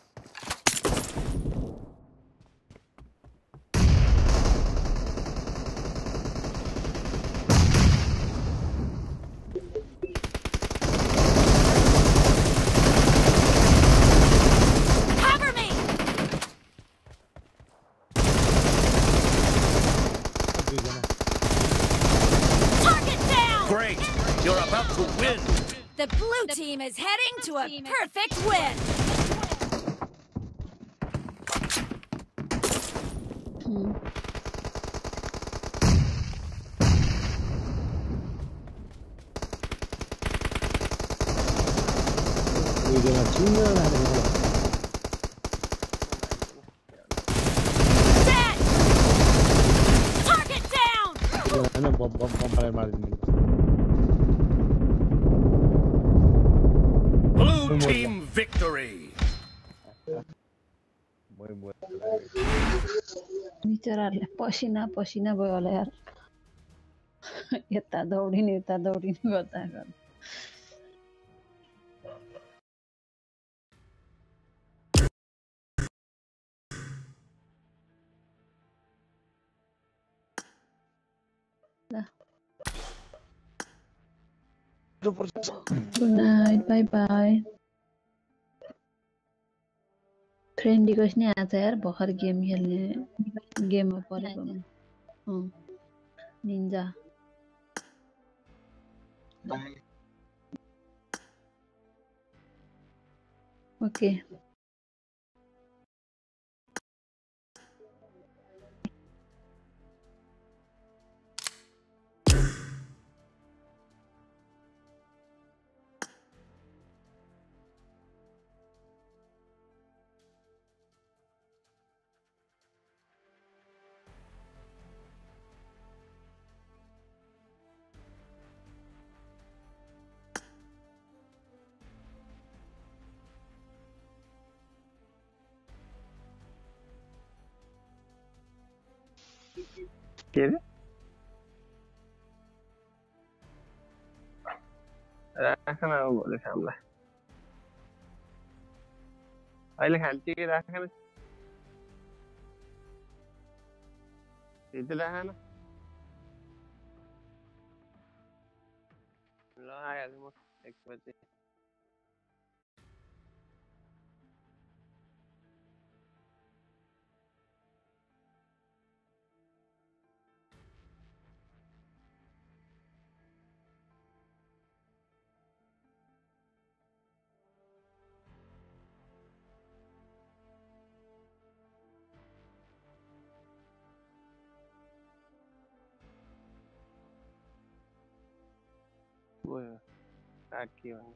Cover me. Target down. Great. You're about to win. The blue team is heading to a perfect win. 이제는 중요한 Dead. Target down. 이제는 범범범발 말입니다. Blue team victory. 뭐야 뭐야. बिचराहरूले पसिना पसिना भयो होला यार यता दौडिने उता दौडिने गर्दा गर्दा ल good night bye bye friend request नि आएको छ यार भर्खर गेम खेल्ने गेममा परेको अँ निन्जा ओके के अरे राख न अब भोलि खाउँला अहिले खान्छु कि राख न भित्र राख न ल आइहाल्छु म एक बजे गयो राखियो भने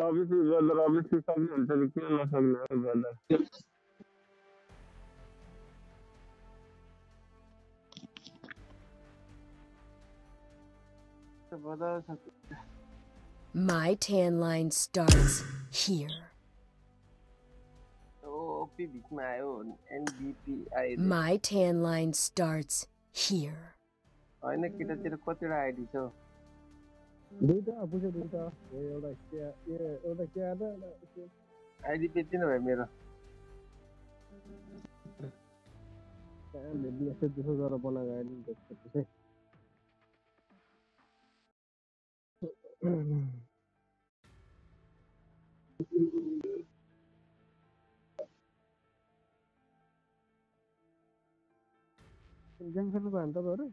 अभियसली ब्रदर अभियसली सक्नुहुन्छ नि किन नसक्ने हो brother My tan line starts here. OP भिकमा आयो NBP ID My tan line starts here. हैन केटातिर कतिवटा आइडी छ दुईटा पुग्यो दुईटा एउटा के एउटा के आएर आइडी बेच्दिन भाइ मेरो कहाँ भेट्ने यस्तो दुःख गरेर बनाएको आइडी त्यसपछि गेम खेल्नु भयो भने तपाईँहरू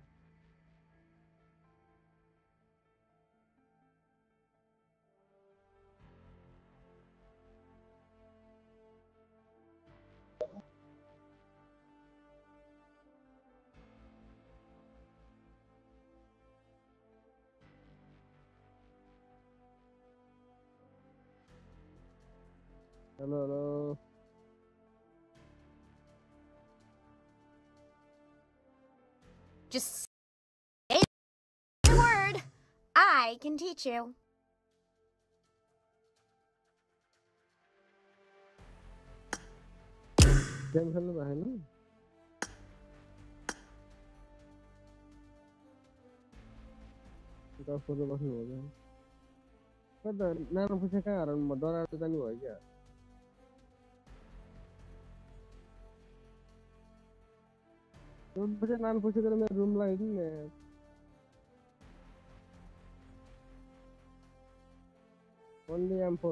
hello hello Just say the word. I can teach you. Game खेल्नु भयो नि दस बजे बस्नु हो क्या कता नानो पुछे कहाँ हराउनु डराएर जानु भयो क्या पुछे नानो पुछे गरेर मेरो रुम लगाइदिनु नि ओन्ली एम फोर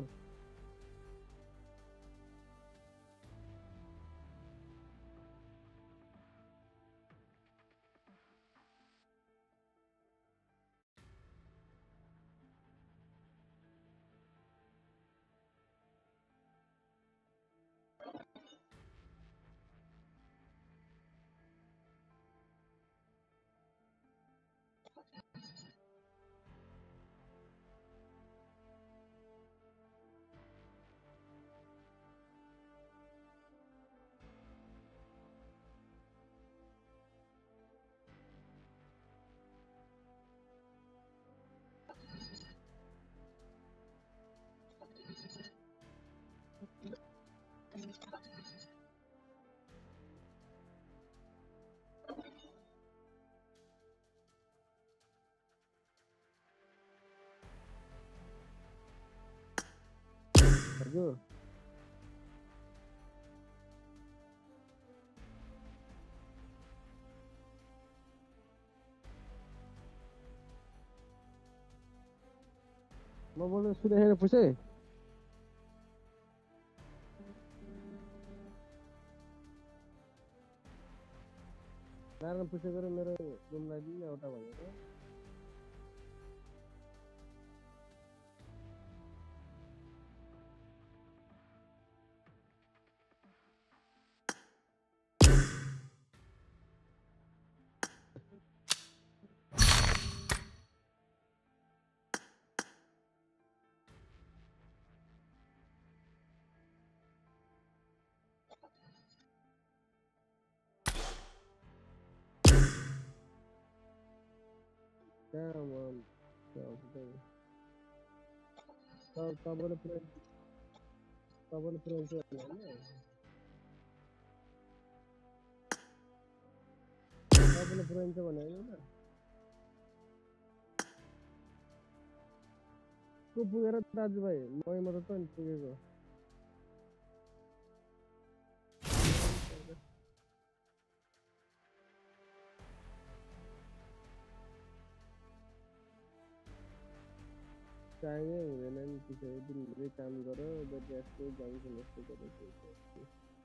हजुर म बोल्नु सुनेर पुछे नारायण पुछे गरेर मेरो रुम लगाइदिनु एउटा भनेको Come on, तपाईँले पुरै तपाईँले पुरै चाहिँ तपाईँले पुरै चाहिँ भने होइन को पुगेर दाजुभाइ मै मात्र त नि पुगेको चाहिए हुँदैन नि पछाडि दिनभरि काम गर जति यस्तो जान्छ यस्तो गरेको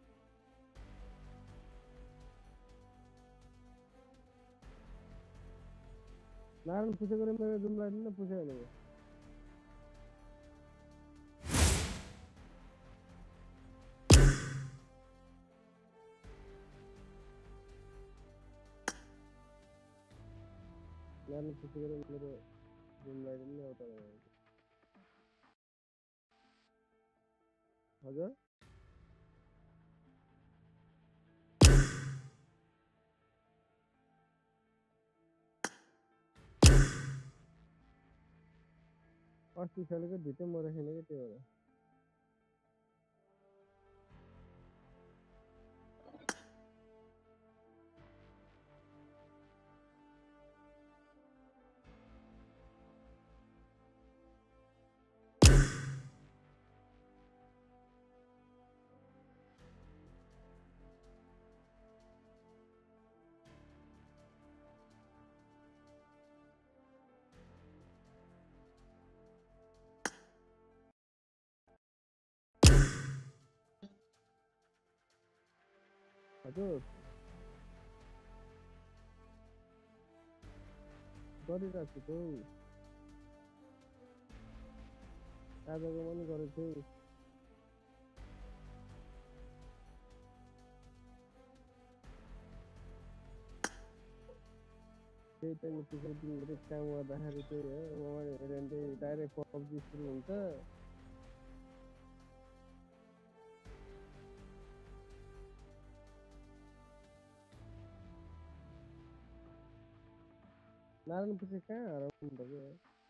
नारायण पुछे गरेर मेरो रुम लगाइदिनु न पुछ्यो भने नारायण पुछे गरेर मेरो रुम लगाइदिनु न एउटा हजुर अस्ति खेलेको भित्र म राखेन कि त्यो भएर हजुर गरिरहेको छु आजको पनि गरेको छु त्यही त नि पिछले दिनभरि काम गर्दाखेरि चाहिँ हो मोबाइल हेऱ्यो भने चाहिँ डाइरेक्ट पब्जी सुरु हुन्छ नारायण पछि कहाँ हराउनु भयो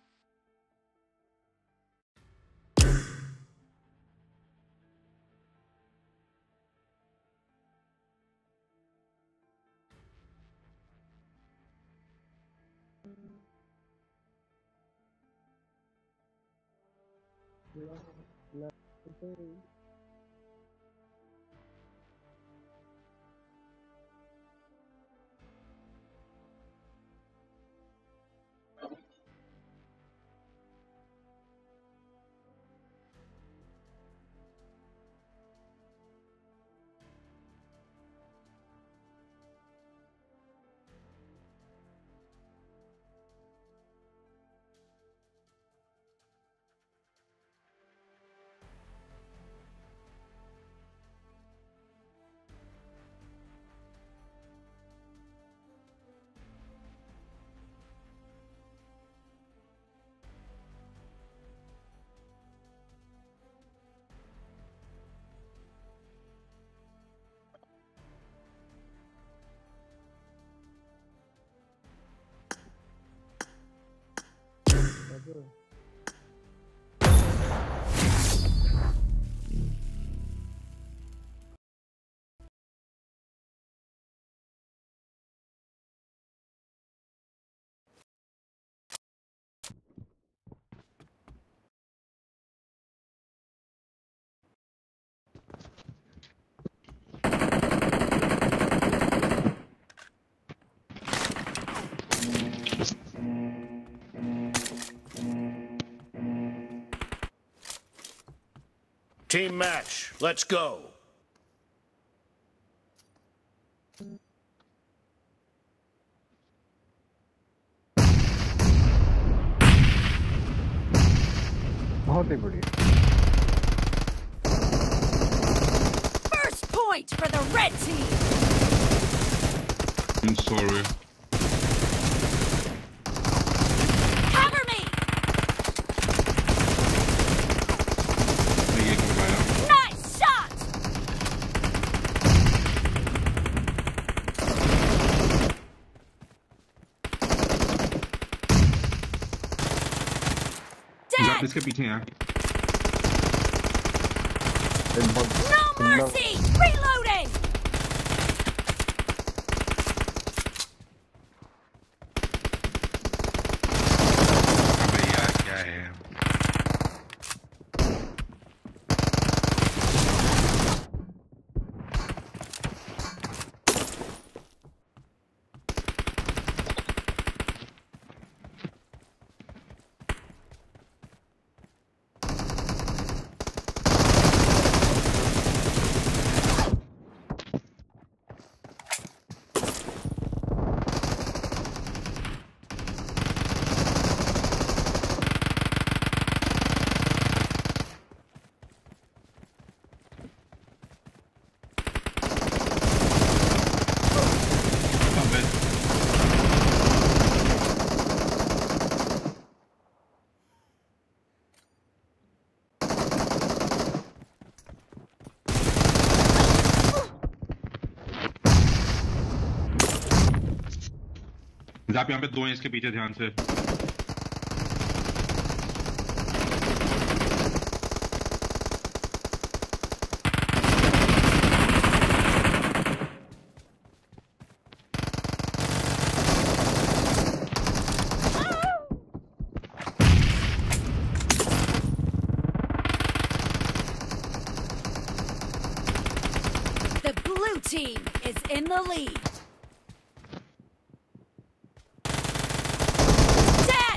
ल चाहिँ हजुर Team match. Let's go. बहुत ही बढ़िया First point for the red team. I'm sorry. Cover me. Ligger ikke på vej op. Nice shot. Ja, Dead. det skal blive her. No mercy. Reloading. अबे यार क्या है? आप यहाँ पे दो हैं इसके पीछे ध्यान से. The blue team is in the lead. Dead!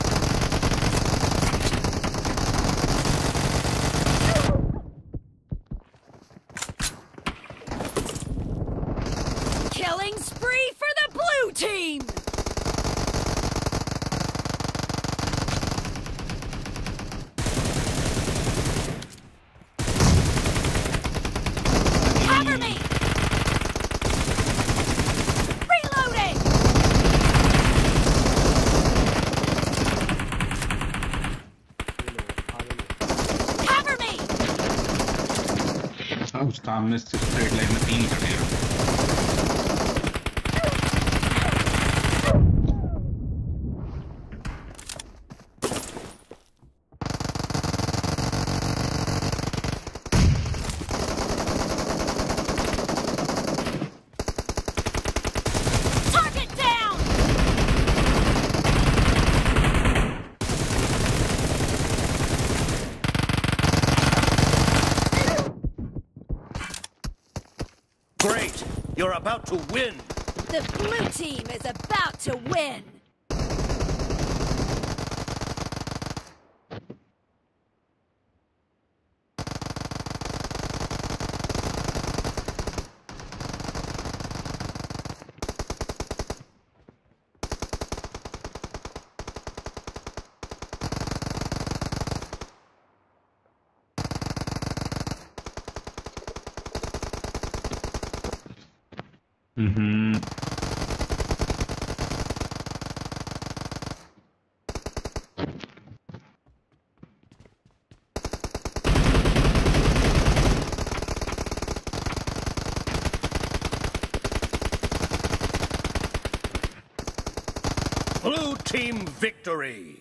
Killing spree for the blue team! Cover me! Reloading! Cover me! अब सामने से स्ट्रेट लाइन में तीन खड़े हैं. Target down! Great! You're about to win! The blue team is about to win! Hmm. Blue team victory!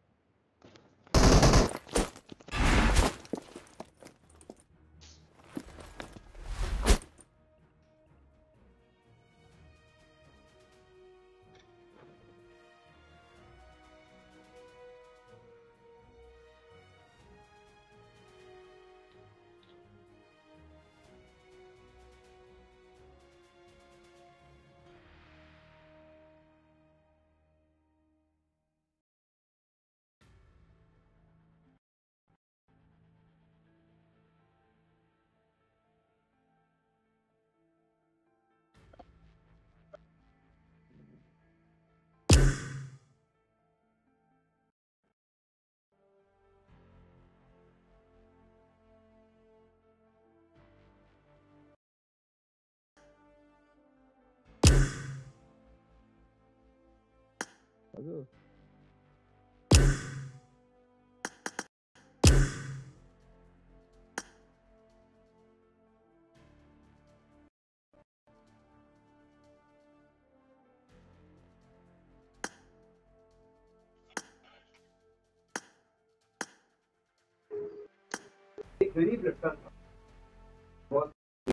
गरीब लगता था बहुत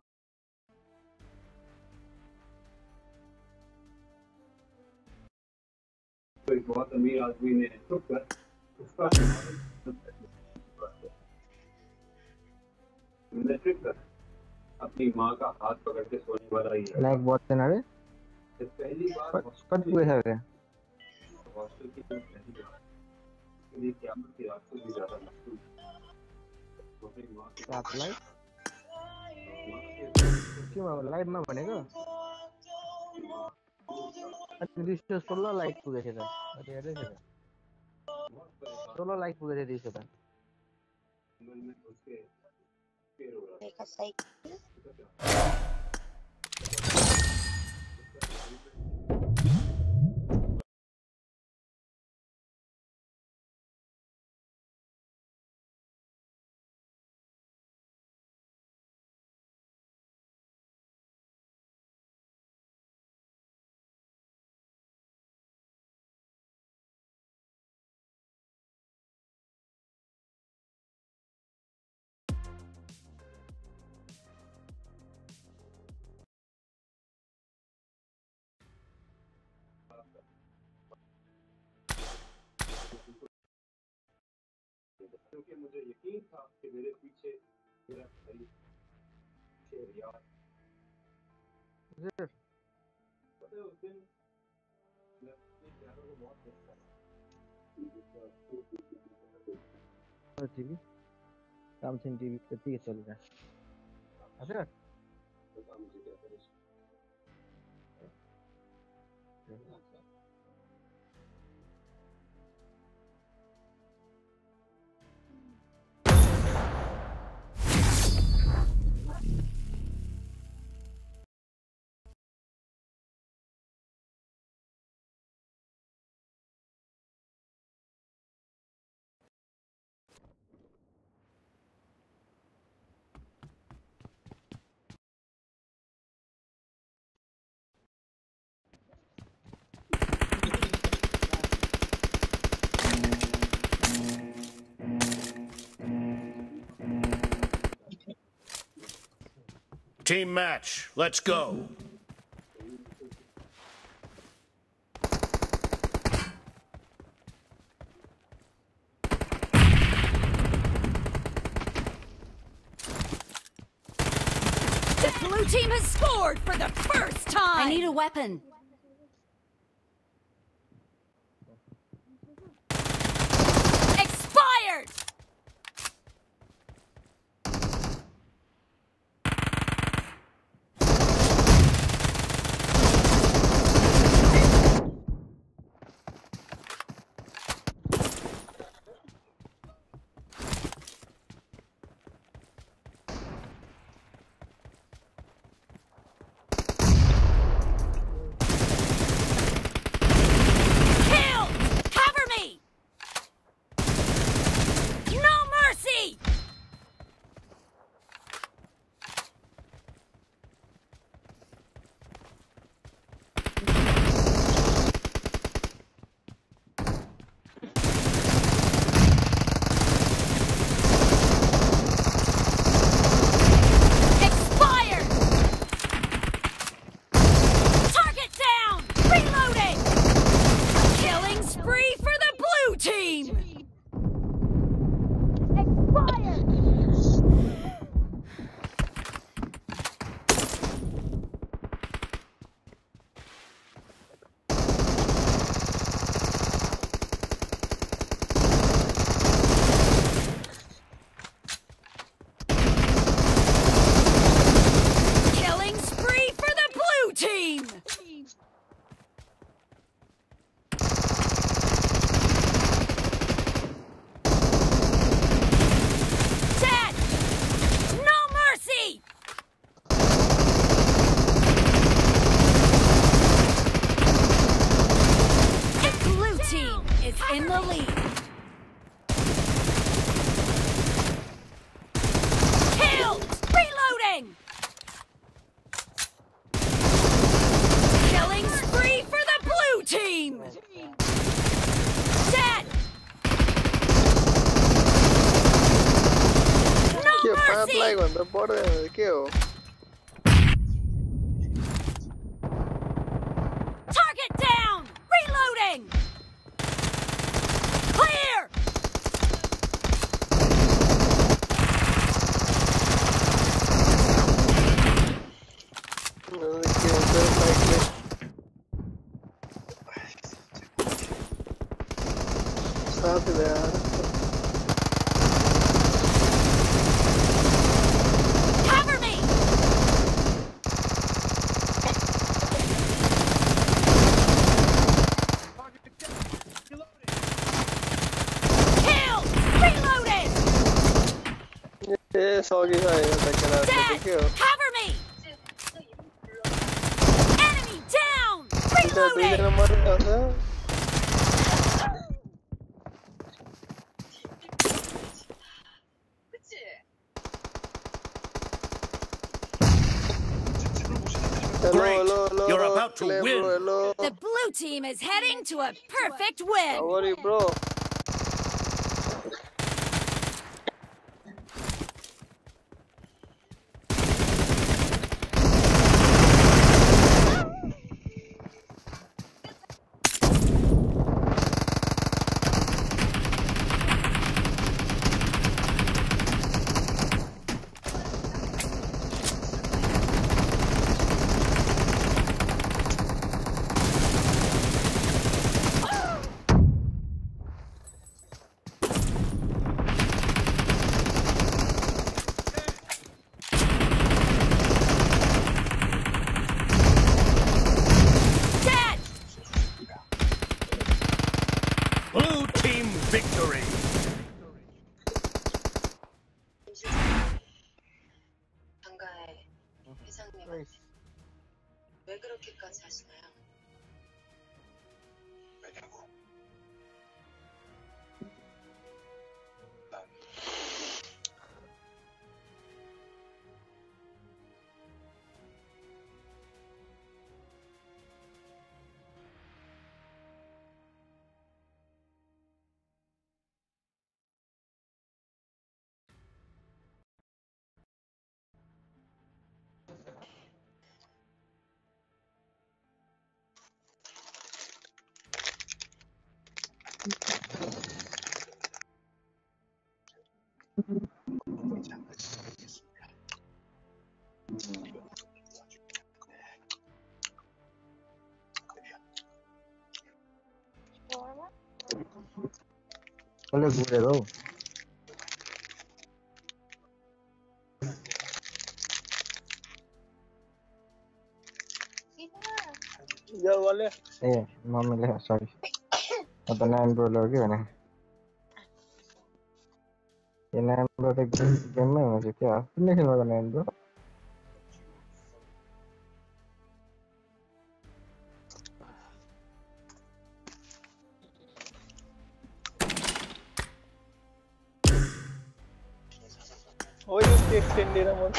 कोई बहुत अमीर आदमी ने चुप कर उसका मैट्रिक कर अपनी माँ का हाथ पकड़ के सोने वाला ही है लाइक बहुत ना रे पहली बार कट हुए है रे हॉस्टल की पहली बार के लिए क्या की रात से भी ज्यादा महसूस रात लाइट क्यों लाइट में बनेगा अच्छा सोलह लाइट पुगे थे अरे अरे सोलह लाइट पुगे थे दिस था में उसके पेड़ हो रहा देखा सही क्योंकि मुझे यकीन था कि मेरे पीछे मेरा भाई शेरियार पता है उस दिन मैं अपने प्यारों को बहुत मिस कर टीवी सैमसंग टीवी कितनी चल रहा है अच्छा बता मुझे क्या करे Team match, let's go. The blue team has scored for the first time! I need a weapon. Expired! in the lead. Killed! Reloading! Killing spree for the blue team! Dead! No mercy! Target down! Reloading! Clear! Stop it there. Cover me! Kill! Reloaded! Yes, all you have. Dead! Cover me! Enemy down! Reloading! Great! You're about to win! The blue team is heading to a perfect win! How are you, bro? Nice. 왜 그렇게까지 하시나요? 왜냐고. 원래 그래도 Ya vale. eh mamile sorry. Apa nine bro lagi mana? Ini nine bro de game game में मुझे क्या? कितने खेलने का nine bro? Oye, este extendiéramos.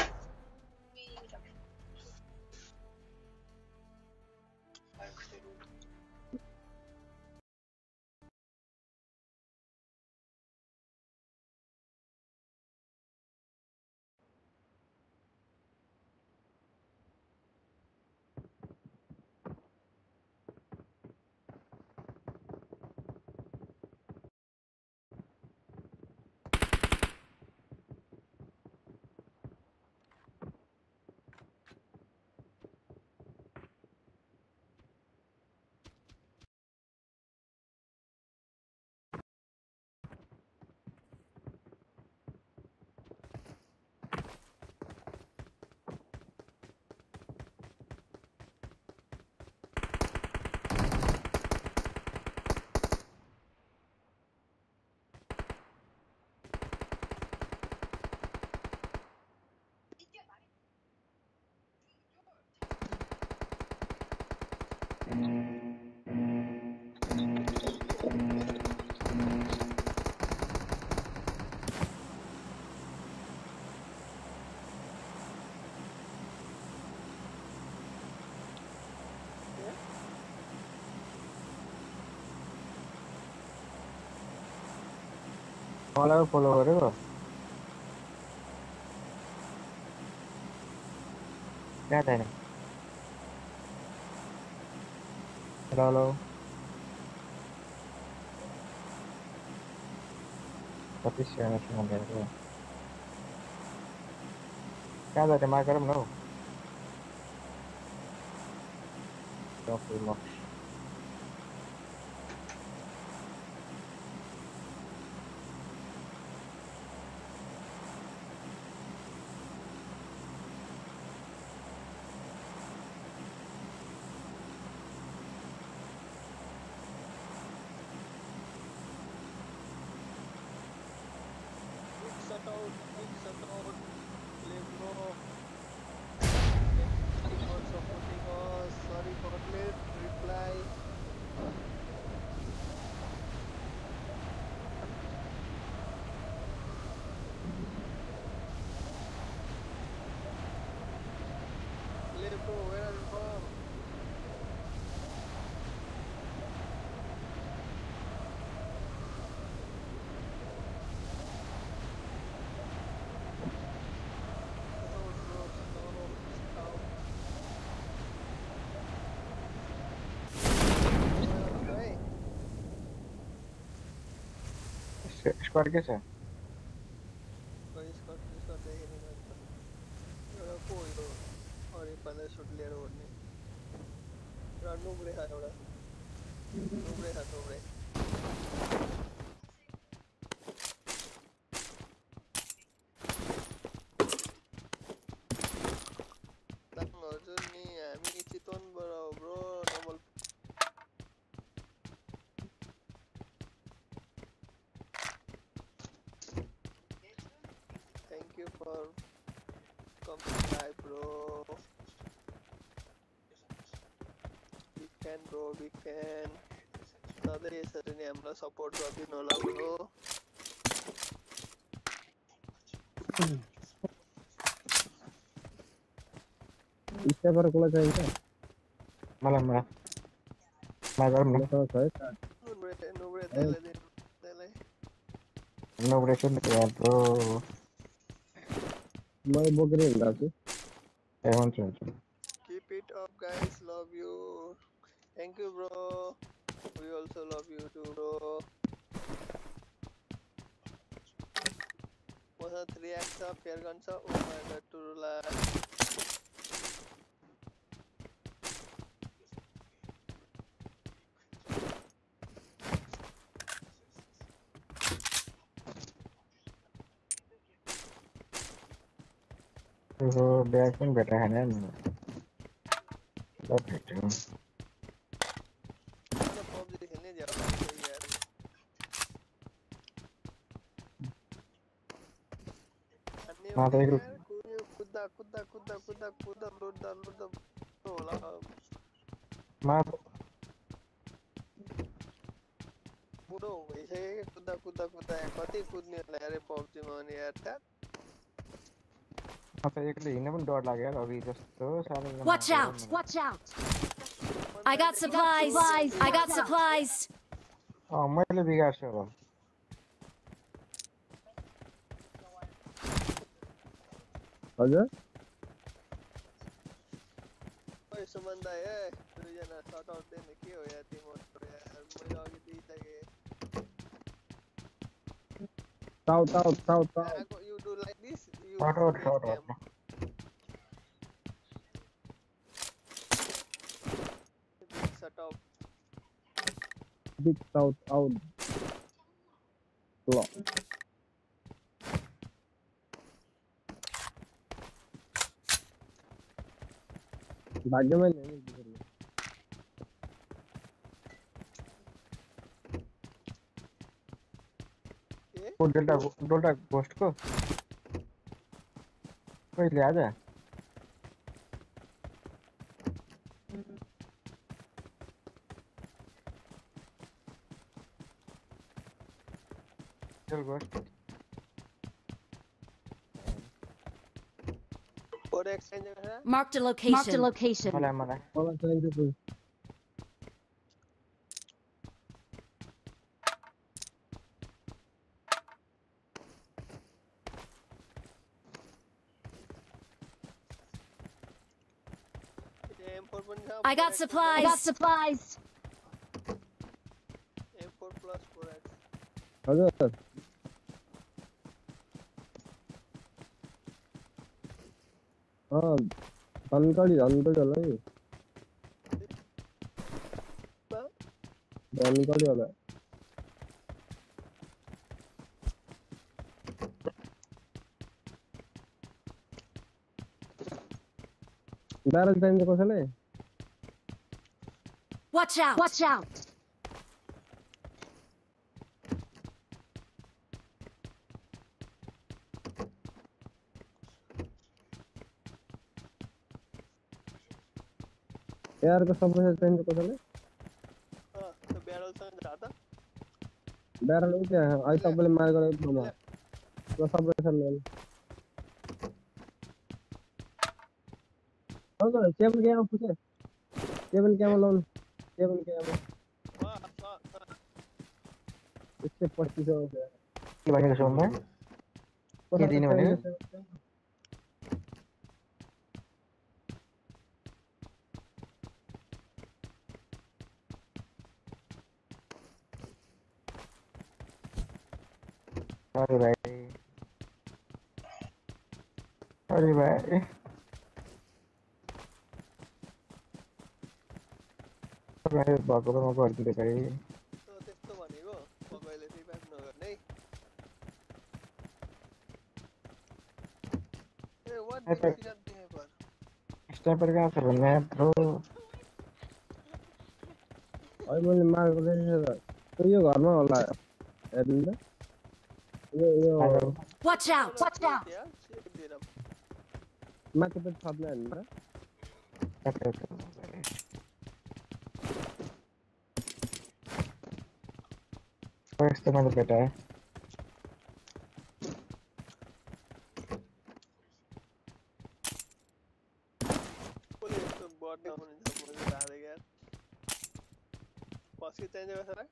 वाला को follow करेगा क्या था हेलो हेलो पच्चीस से आना शुरू हो गया क्या था दिमाग गरम ना हो तो फिर लो Shut out, big shut out. Play bro. Thank you for supporting us. Sorry for late reply. Play bro, where are you from? Shut out bro, shut out, shut out. Where are you? Squad कैसे Guys, got this got the enemy man. You're a cool bro. Or if I should clear over me. You're no break, you're no break, no break. Tang Arjun ni আমি চিতন বড় bro normal thank you for coming by bro fan bro big fan सधैँ यसरी नै हामीलाई support गरिदिनु होला bro stepper Cola चाहिन्छ मलाई मलाई मलाई मलाई छ है नुब्रे नुब्रे त्यसलाई दिनु त्यसलाई नुब्रे सुन यार ब्रो म बोकेर हिँड्दा छु ए हुन्छ हुन्छ keep it up guys love you thank you bro we also love you too bro what's a three x up fair gun sa oh my god turula तो बैग में बैठा है ना तो बैठे हूँ पबजी खेलने जा रहा हूँ यार हाँ तो एक कुदा कुदा कुदा कुदा कुदा लुटा लुटा होला मार बुढो भइसक्यो कुदा कुदा कुदा कति कुद्ने होला यार पबजी मा अनि यार त हाँ तो एक ले इन्हें भी डर लगे यार अभी जस्तो सारे Watch out! Watch out! I got supplies! I got supplies! हाँ मैले बिगाड़ छु अब हजुर ओए सुमन दाइ ए दुईजना शट आउट दिने के हो यार टिम आउट यार मैले अघि दिइसके South, south, south, south. You do like this? You Shot out, shot out. Big shut out. Big south out. Block. भाग्य में नहीं दिख रही वो डेल्टा डेल्टा पोस्ट को कोई ले आजा चल गोस्ट और एक्सचेंज है Marked a location. Marked a location. मला मला वाला चाहिए तो I got supplies. I got supplies. M four plus four X. हजुर हाँ धनकड़ी धनकड़ी वाला है धनकड़ी वाला बैरल टाइम से कसले Watch out! Watch out! यार का सब से टाइम से कसले हां तो बैरल संग जाता बैरल हो क्या है आई तब बोले मार कर एक मार तो सब से ले और केबल गया पूछे केबल क्या लोन केबल क्या है हां हां इससे पच्चीस हो गया ये भाई का शोम है ये दिन में अरे भाई अरे भाई अरे बाको तो मैं कर दिए भाई तो त्यस्तो भनेको मोबाइलले रिभाइभ नगर्ने ए what did you not do पर स्नाइपर कहां से बनना है ब्रो आई मैले मार गरेछ त यो घरमा होला हेर्नु यो यो Watch out! Watch out! माथि पनि छप्ने हैन र फर्स्ट तो मैंने बेटा है बोले तो बहुत डाउन है मुझे बता दे यार पास के चेंज है सर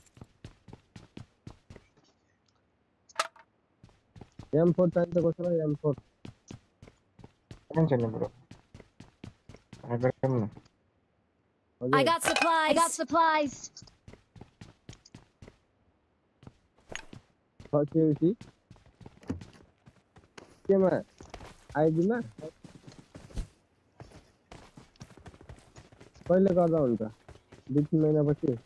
एम फोर टाइम तो कुछ ना एम फोर कौन चलने ब्रो अगर कम ना I got supplies. I got supplies. Okay, see. के मा आइडी मा कहिले गर्दा हुन्छ दुई तीन महिना पछि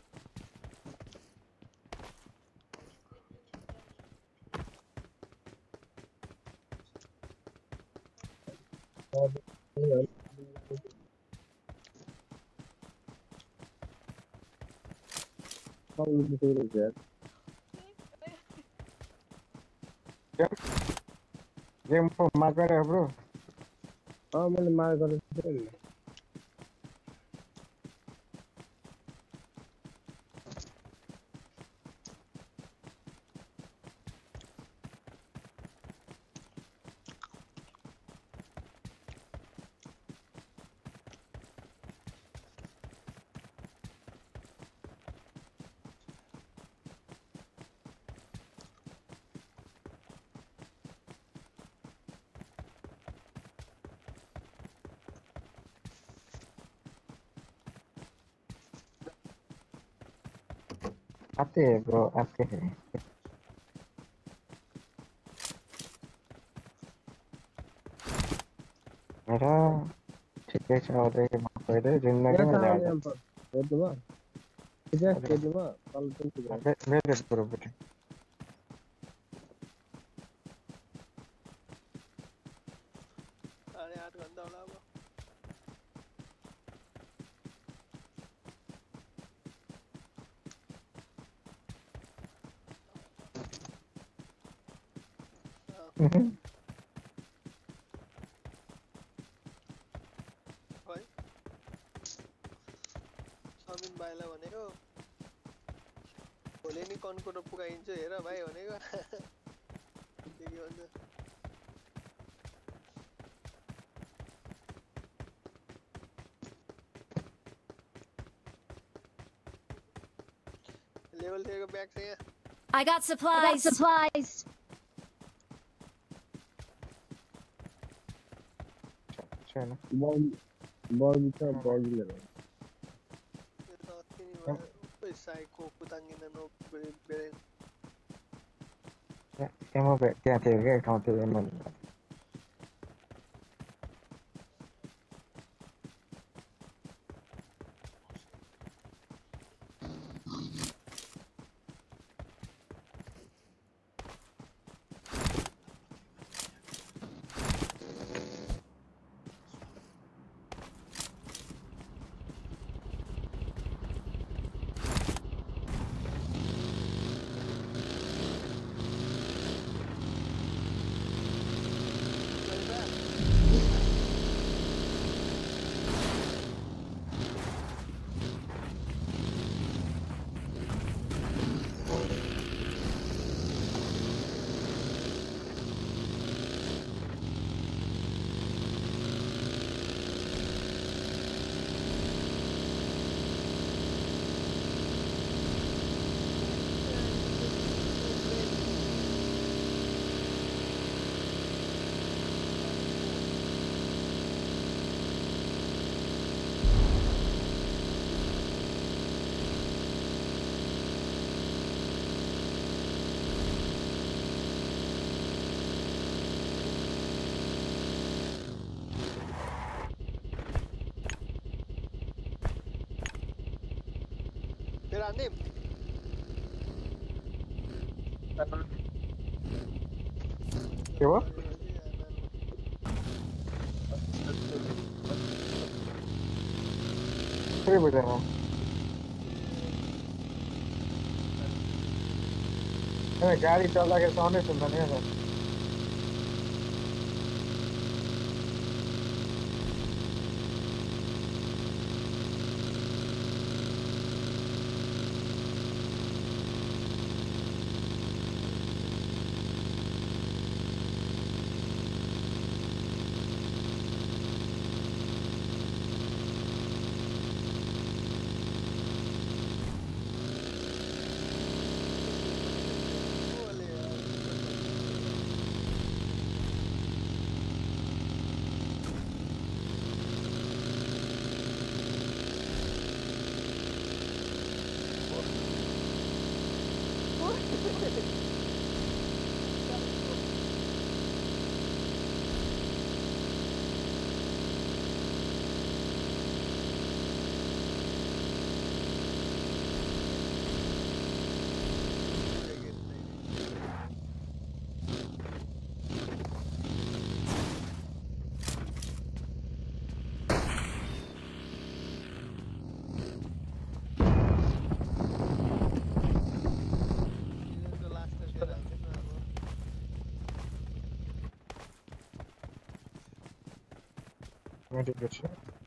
How would you say it, Jack? Game को मार कर है ब्रो हाँ मैंने मार कर दिया आते हैं ब्रो आते हैं मेरा ठीक है चलो देखिए माफ कर दे जिंदगी में जा रहा है तो वाह ठीक है ठीक है वाह कल तुम ठीक है मेरे ब्रो बेटे अरे आठ घंटा हो रहा हम्म भाई समिन भाइलाई भनेको भोलि नि कन्कोटो पुगाइन्छु हेर भाइ भनेको के के भन्छ लेभल थ्री को ब्याग छ यहाँ I got supplies. I got supplies. चलो बॉल बॉल का बॉल ले रहा ये तो आती नहीं वाला कोई साइको कुतांगी ना नो बड़े बड़े क्या वो पे क्या थे क्या अकाउंट थे मन मेरा नेम क्या हुआ क्या बता रहा हूँ अरे गाड़ी चल के सामने सुनता नहीं है Medication.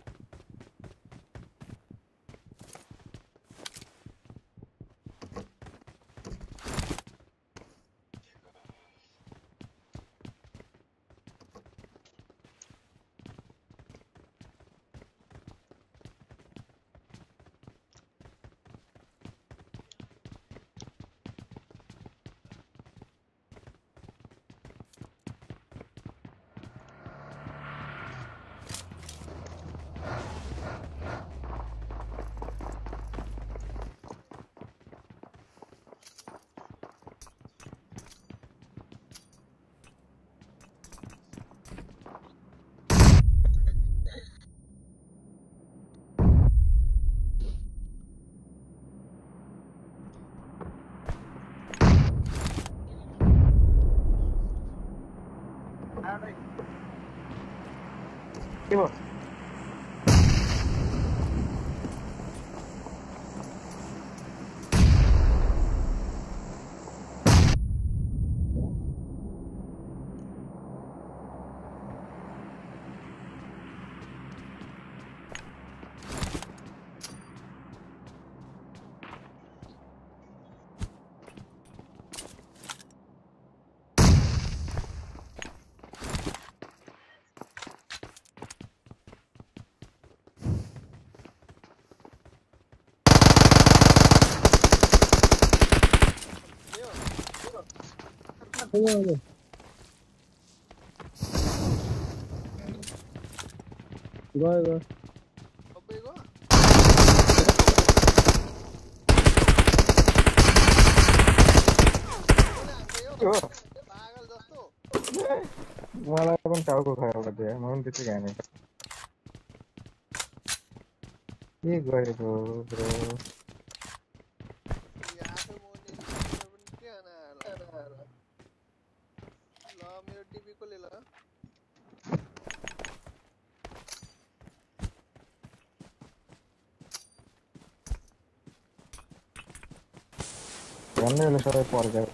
Ivo. Come on. Go, go. मलाई पनि टाउको खराब गरिदियो म पनि त्यति गाने के गरेको ब्रो भन्ने बेला सबै पर्छ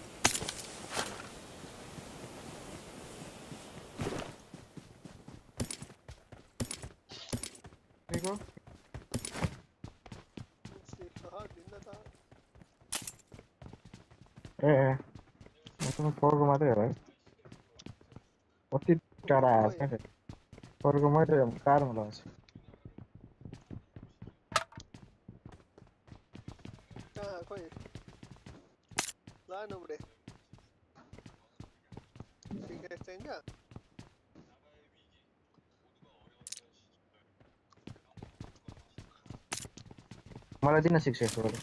ए म फोरको मात्रै हो है कति टाढा आएछ क्या फोरको मात्रै कारमा लगाउँछु खोइ लानु बुढे सिगरेट चाहिन्छ मलाई दिन सिक्स एक्स हो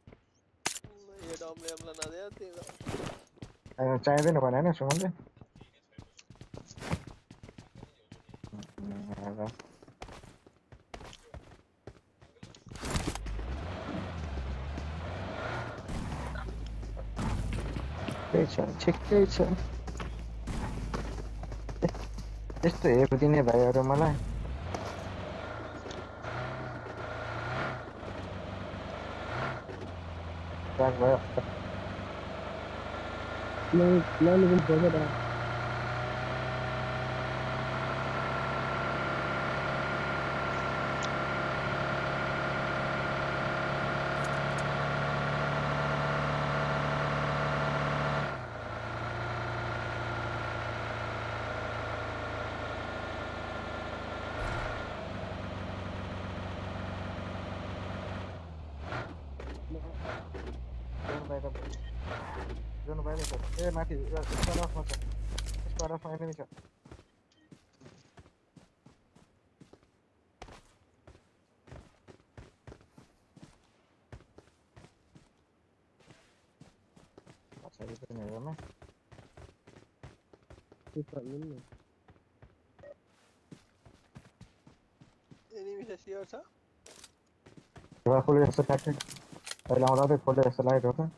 चाहिँदैन भने होइन सुमनले ठिकै छ ठिकै छ यस्तो हेरिदिने भाइहरू मलाई राख भयो लानु पनि पर्छ त जोन बाहिर छ ए माथि स्क्वाड अफमा छ स्क्वाड अफमा एनिमी छ पछाडि पनि हेर्नु एनिमी छ सियर छ ढुवा खोले जस्तो ट्याक्कै अहिले आउँदा खोले जस्तो लागेको हो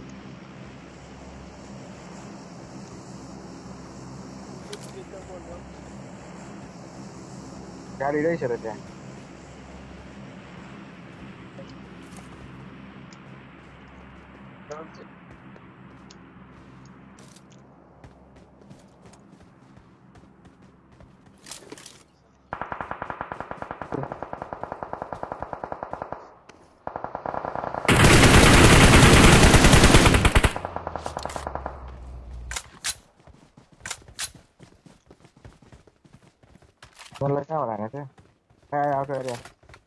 त गाडी रहेछ र त्यहाँ मलाई कहाँ होला चाहिँ कहाँ आउँछ एरिया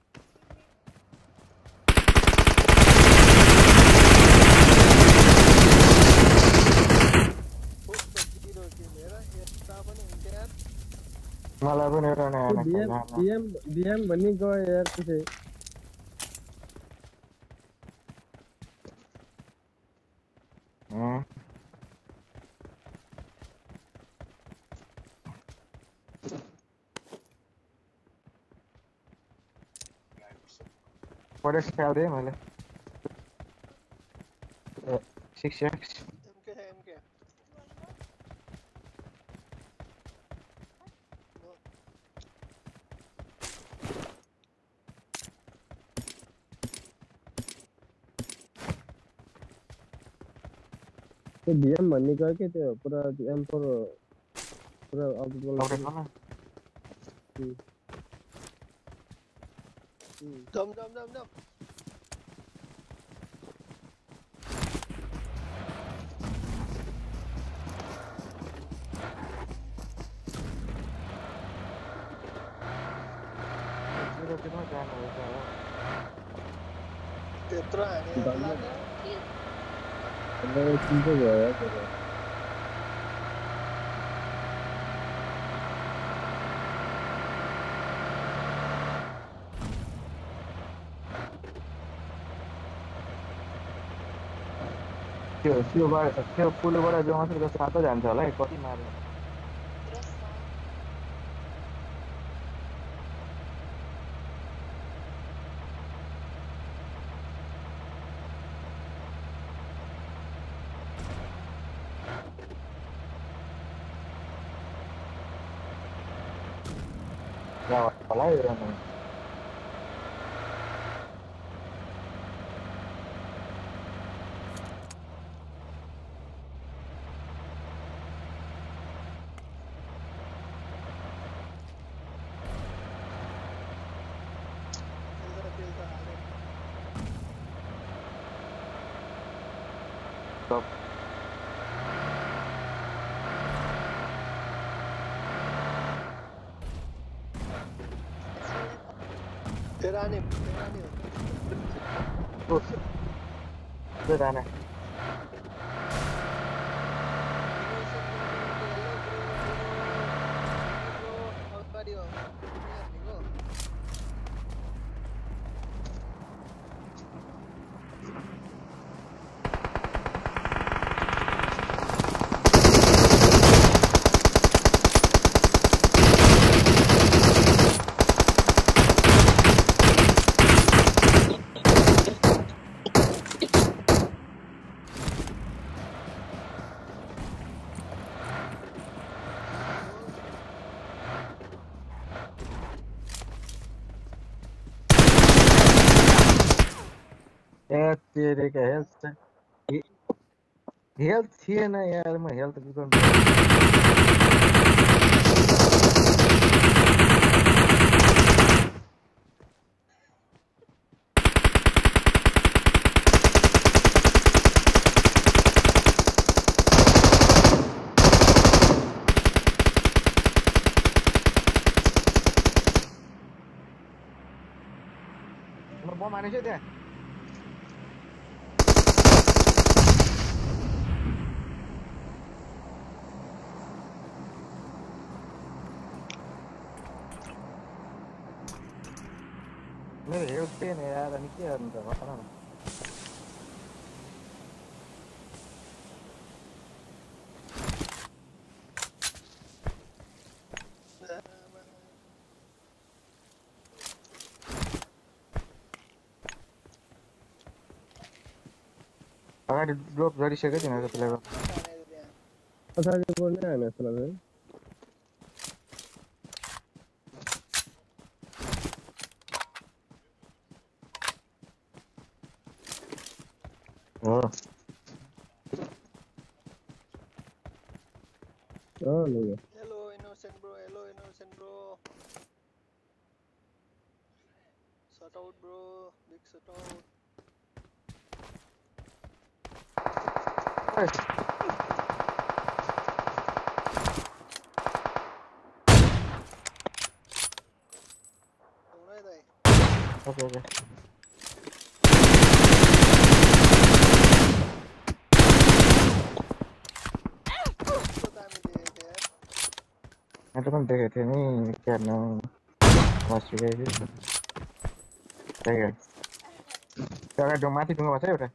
मलाई पनि एउटा नयाँ डीएम डीएम भन्ने गयो यार त्यसै What is it? They male. Six six. M K है M K. तो डीएम भन्ने गयो के त्यो पुरा एम फोर पुरा अपडेट गर्नु Dum dum dum dum. Tetro ani ala. Ada cinta gua ya. त्यो त्योबाट त्यो पुलबाट जो मात्र जस्तो सातो जान्छ होला है कति मार्यो या होला यो Stop. Terane, terane. Terus. Terane. तेरे का हेल्थ हेल्थ थिएन यार म हेल्थ बिकन म बम हानेछ त्यहाँ मेरो हेल्थ पेन यार अनि के गर्नु त भन न अगाडि ड्रप गरिसक्यो तिनीहरु प्लेयर पछाडि पर्ने हैन जस्तो लाग्छ हो Oh, no. Hello, innocent bro. Hello, innocent bro. Shut out, bro. Big shut out. Okay, okay. Itu kan dekat ini karena masih kayak gitu. Dekat. Jangan dong mati tunggu masa udah.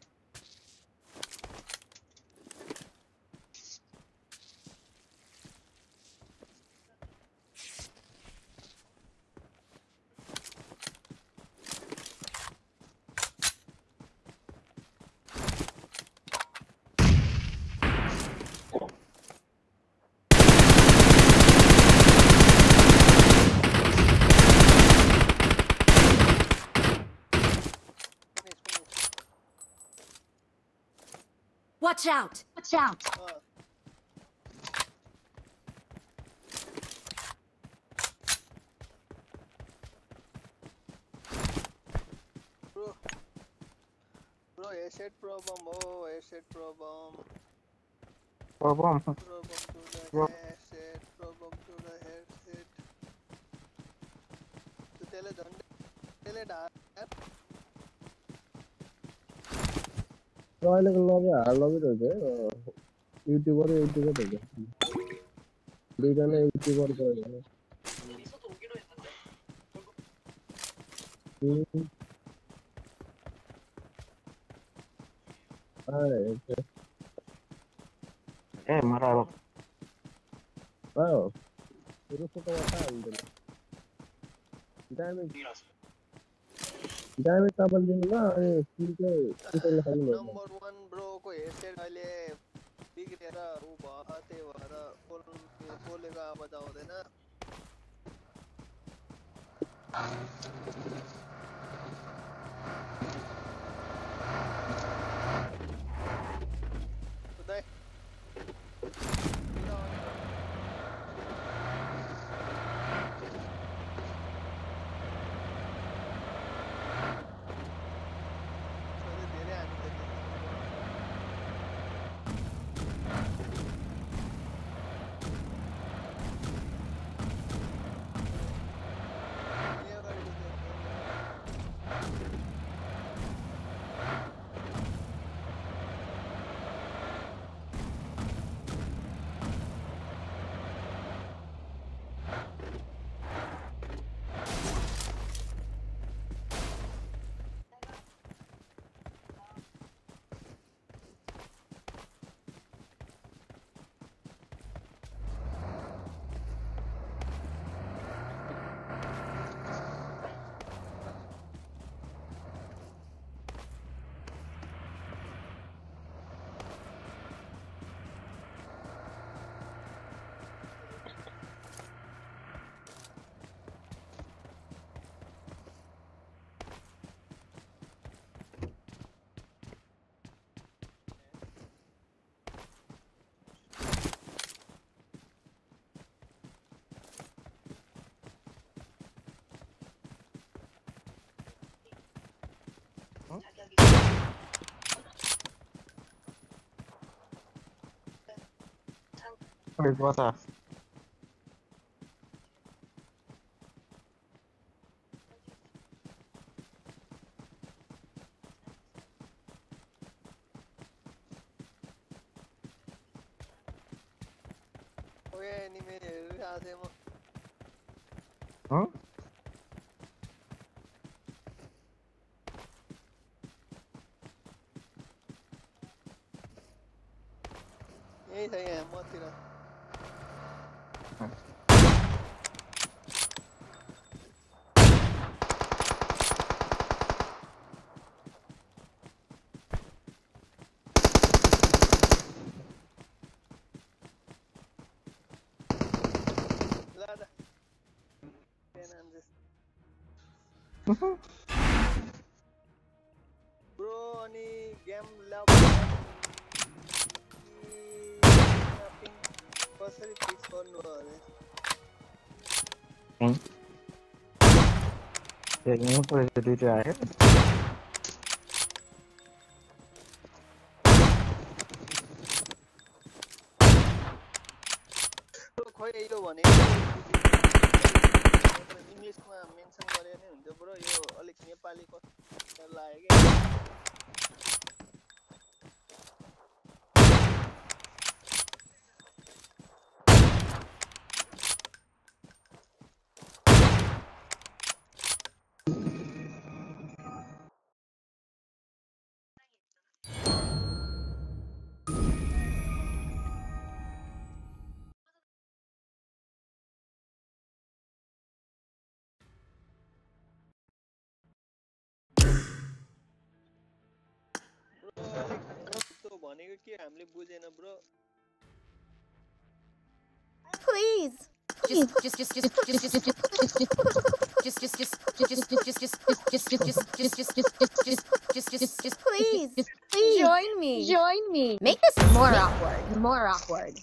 Watch out! Watch out! Uh. Bro, bro, asset problem. Oh, asset problem. Problem. Problem to the headset. Problem to the headset. So tell it, tell it, So I like love it. I love it. Okay. YouTuber, YouTuber. Okay. Do you know YouTuber? Okay. Hmm. Alright. Okay. Eh, marah. Wow. Terus itu apa ini? Damage. Damage apa lagi lah? Eh, kita kita lihat dulu. Number one bro को asset वाले big रेरा वो बाहते वाला बोल बोलेगा बताओ देना. बताए. Wait, what the? Oye, ni me hacemos. Huh? यही सही है मत तेरा. Bro, अनि गेम ल्याब कसरी फिक्स गर्नु भने Hmm. Ini apa itu dia ya? खोइ यो भने इङ्ग्लिसमा मेन्सन गरे नै हुन्छ ब्रो यो अलिक नेपाली कस्तो लाग्यो के भनेको के हामीले बुझेन bro Please. Just, just, just, just, just, just, just, just, just, just, just, just, just, just, just, just, just, just, just, just, please, please join me. Join me. Make this more awkward. More awkward.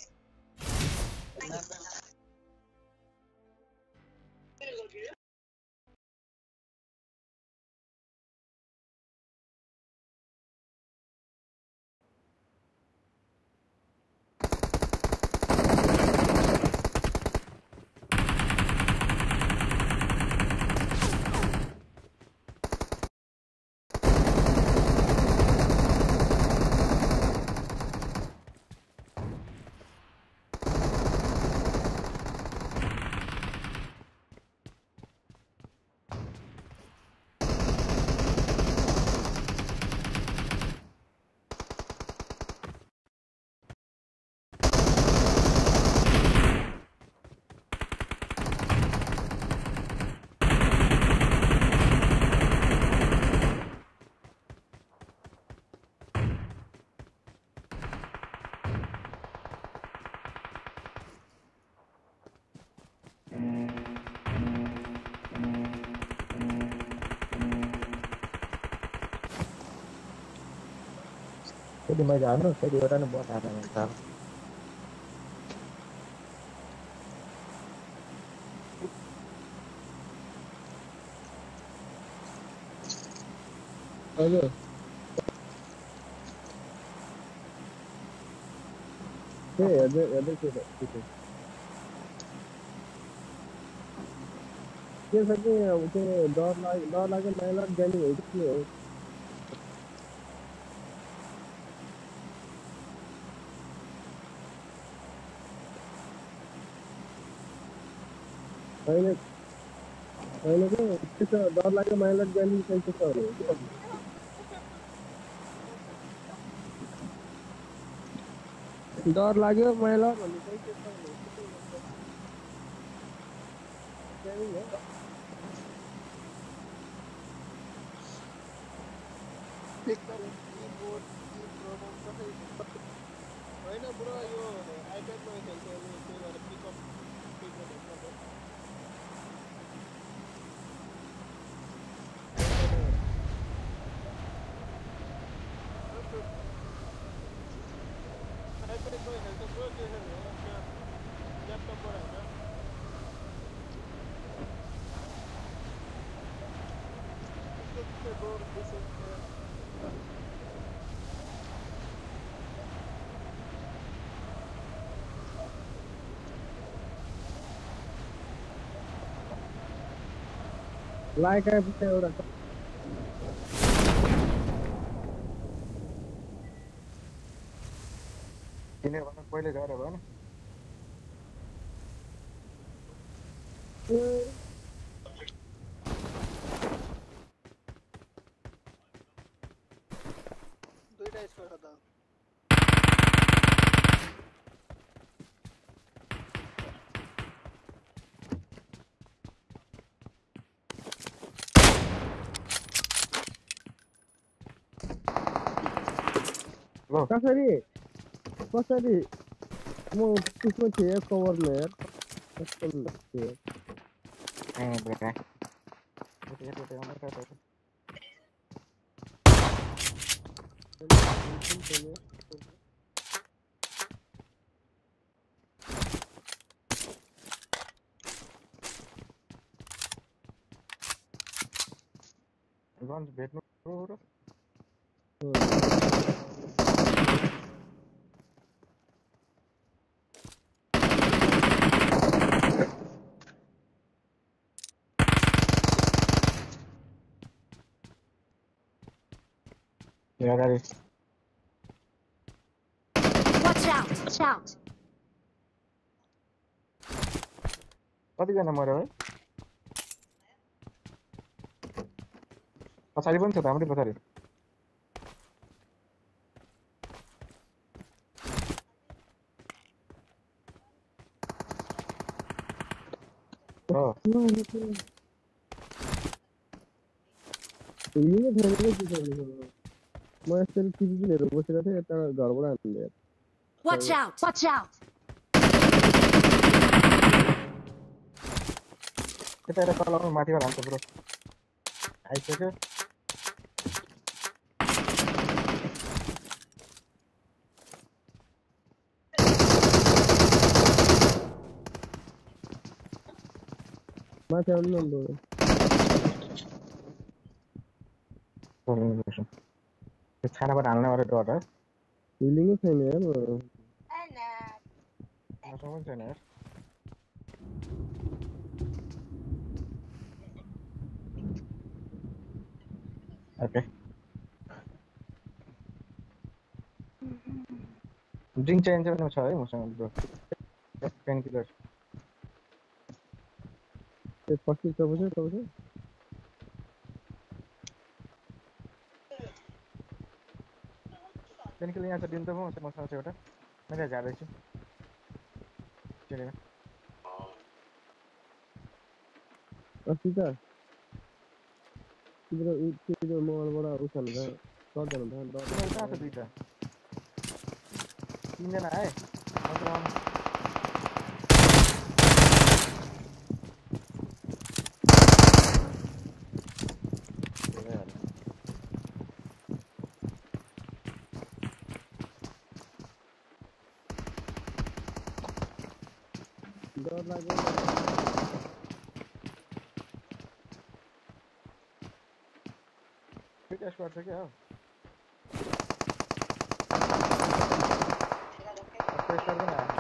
Jadi macam mana? Jadi orang buat apa mental? Halo. Eh, ada ada kita kita. ये सके उसे डर लाग डर लागे मैं लग जानी है इसलिए पहले पहले तो किस डर लागे मैं लग जानी कैसे कर डर लाग्यो मैला भन्ने चाहिँ के छ होइन ब्रो यो आइप्याडमा खेल्छ अनि त्यही भएर पिकअप आइप्याडमा खेल्छ ब्रो त्यसो भने ल्यापटपबाट होइन ब्रो त्यसो लाइक आइपुग्छ एउटा किने भन्न पहिले गएर भएन दुईटा स्कोर छ त कसरी कसरी म त्यसमा थिएँ कभरमा यार कस्तो थियो ए बेटा बेटा बेटा गन्ज भेट्नु र Yeah, that is. Watch out! Watch out! कतिजना मर्यो है पछाडि पनि छ त हाम्रै पछाडि हो यो धेरै के छ म यसरी टिभीहरू बसेर थिएँ यता घरबाट हान्दिए Watch out! Watch out! यता यता तलमा माथिबाट हान्छ ब्रो आइसक्यो माथि आउनु न ब्रो त्यो छानाबाट हाल्न मात्रै डर है हिलिङै छैन यार मसँग पनि छैन यार ओके ड्रिङ्क चाहिन्छ भने छ है मसँग ब्रो पेन किलर त्यो पछि तपाईँ तपाईँ पेन किलर यहाँ छ दिनु त म मसँग छ एउटा मैले झार्दैछु चलेगा अस्ति त तिम्रो तिम्रो मोबाइलबाट उठाउन त सक्दैन त कहाँ छ दुईटा तीनजना आए डर लाग्यो क्या स्क्वाड छ क्या हो प्रेसर पनि आयो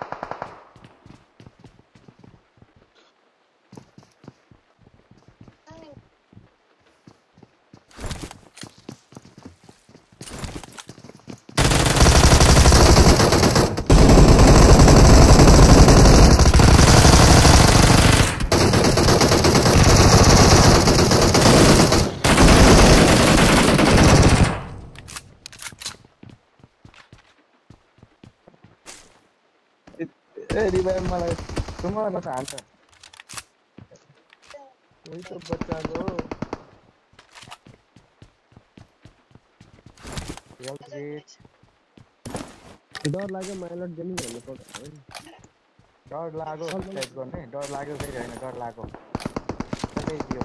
ए रिवाइभ मलाई सुम न त हान्छ वही त बच्चाको हेल्थ रेट डर लाग्यो माइलट गेमिङ भन्नु पर्छ डर लाग्यो टाइप गर्ने डर लाग्यो फेरि हैन डर लाग्यो कतै दियो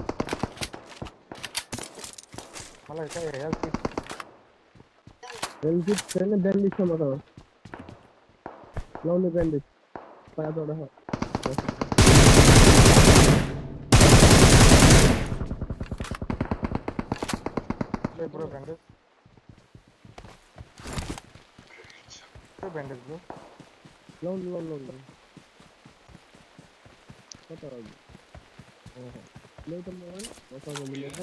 मलाई चाहिँ हेल्थ किट हेल्थ किट छैन ब्यान्डेज छ मसँग लाउने ब्यान्डेज पाँचवटा छ ले bro bandage bro bandage bro लाउनु लाउनु लाउनु कता हो ल्याउ त मोबाइल मसँग मिलेको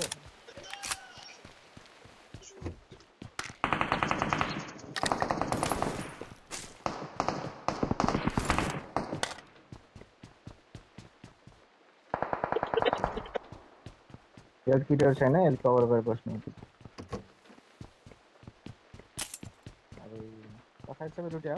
हेल्थ किटर छैन हेल्थ कभर गरेर बस्नु अरे पछाडि सबै लुट्या हो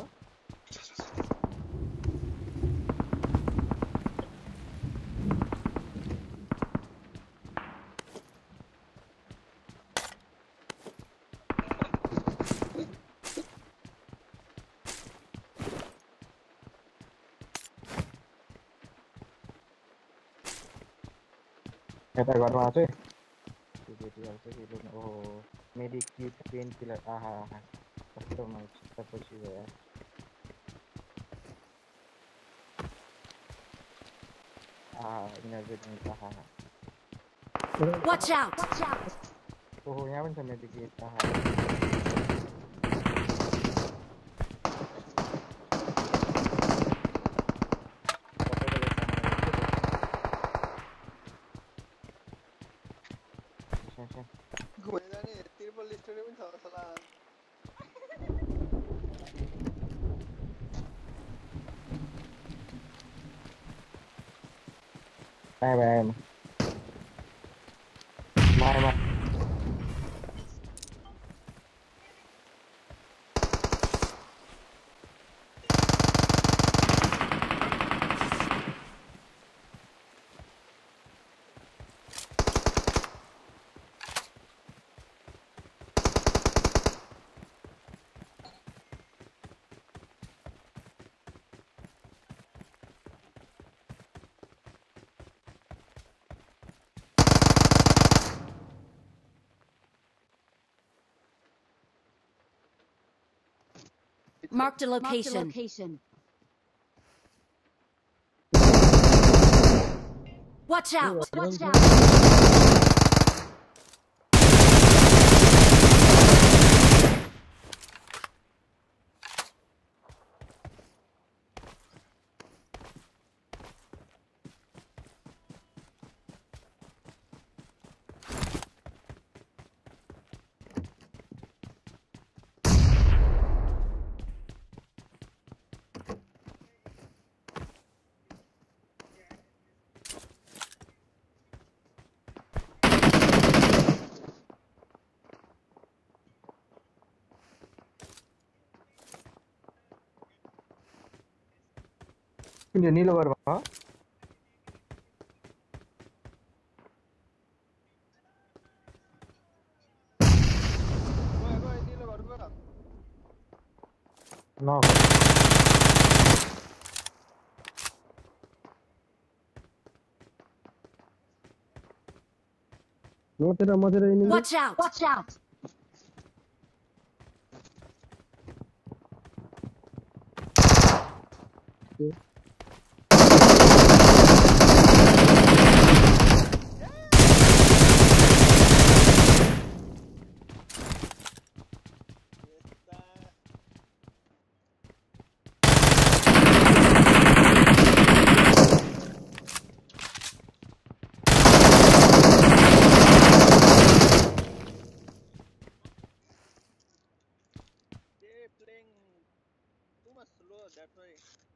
यता घरमा चाहिँ त्यो केटी आउँछ कि ओहो मेडिकेट पेन किलर आहा आहा कस्तो मान्छे पछि गयो आहा इनर्जेटिक आहा Watch out! Watch out! ओहो यहाँ पनि छ मेडिकेट आहा घुमेर नि त्रिपल स्टोरी पनि छ होला bye bye bye bye Marked a location. Marked a location. Watch out! Watch out! कुन नीलो गर भयो गयो गयो नीलो घर गयो न No te la madre de Watch out! Watch out! That's why.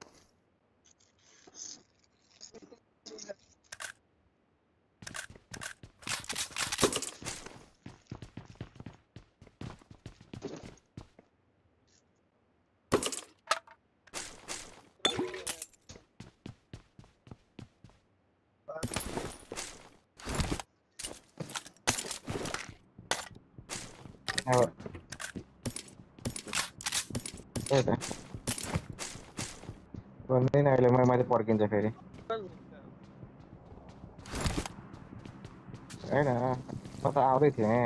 Oh. Okay. भन्दै न अहिले म माथि पर्किन्छ फेरि हैन म त आउँदै थिएँ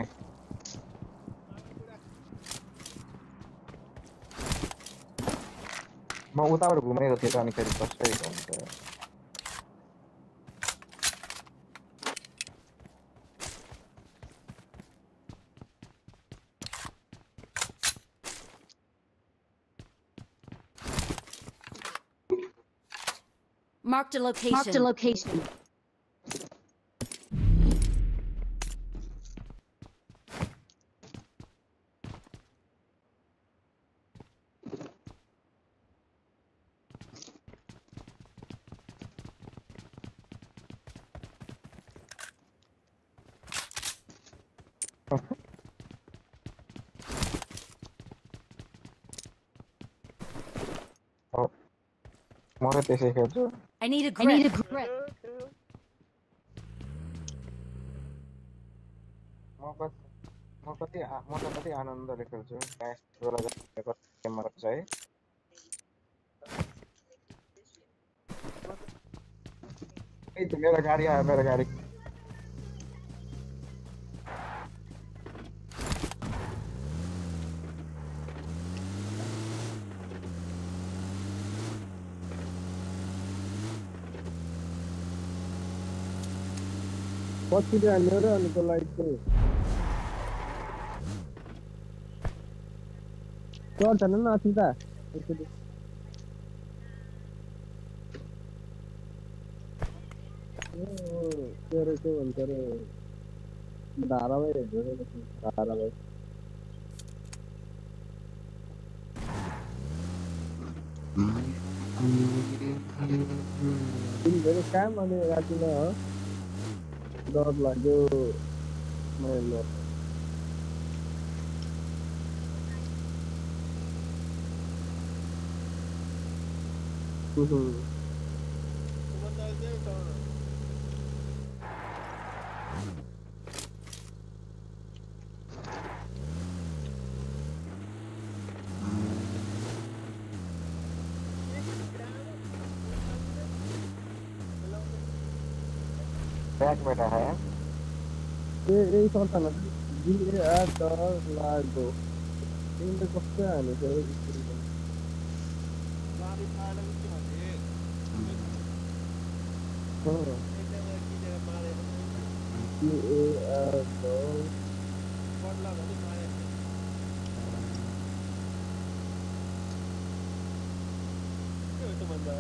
म उताबाट घुमेको थिएँ त अनि फेरि कसै हुन्छ Marked a location. Marked a location. Oh. More त्यसै खेल्छु I need a grip. I need a grip. म कति म कति म त कति आनन्दले खेल्छु क्यास रोला जस्तो गेममा रहेछ है ए त मेरो गाडी आयो मेरो गाडी पछि जाने र अनि त्यो लाइट चाहिँ चढ्छ न माथि त एकचोटि के अरे के भन्छ अरे धारावाहिक हेर्नु धारावाहिक दिनभरि काम अनि रातिमा डर लाग्यो मैले बैक बैठा है ये यही चल्छ न दिने आ डर लाग्यो तिमीले कस्तो हाल्यो त्यो गाडी पाडन के भने हो ये आ डर पडला भने मारे के हो त भन्दा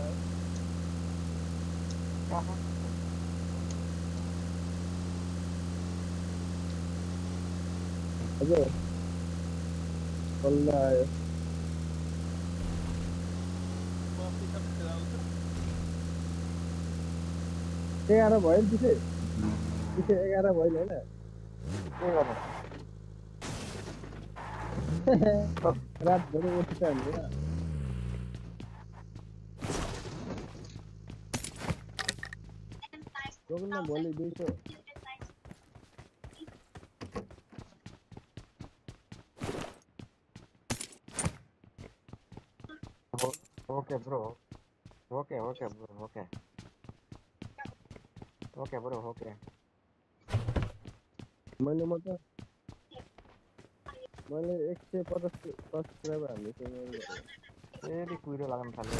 हजुर बल्ल आयो एघार भयो नि पछि पछि एघार भयो नि होइन के गर्नु रातभरि उठ्छ हामीले जोग्न भोलि दुई सौ Okay, bro. Okay, okay, bro. Okay. Okay, bro. Okay. मैले म त मैले एक सय पचास सब्सक्राइबर हाल्ने थिएँ फेरि कुहिरो लाग्न थाल्यो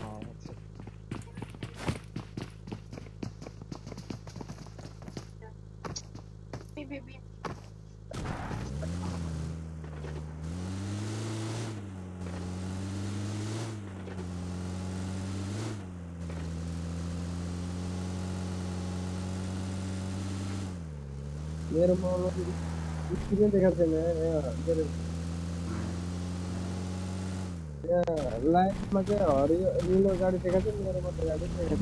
मेरो मोबाइलमा स्क्रिन देखाएको छैन यहाँ के अरे यहाँ लाइटमा चाहिँ हरियो निलो गाडी देखाएको छ मेरोमा त गाडी देखाएको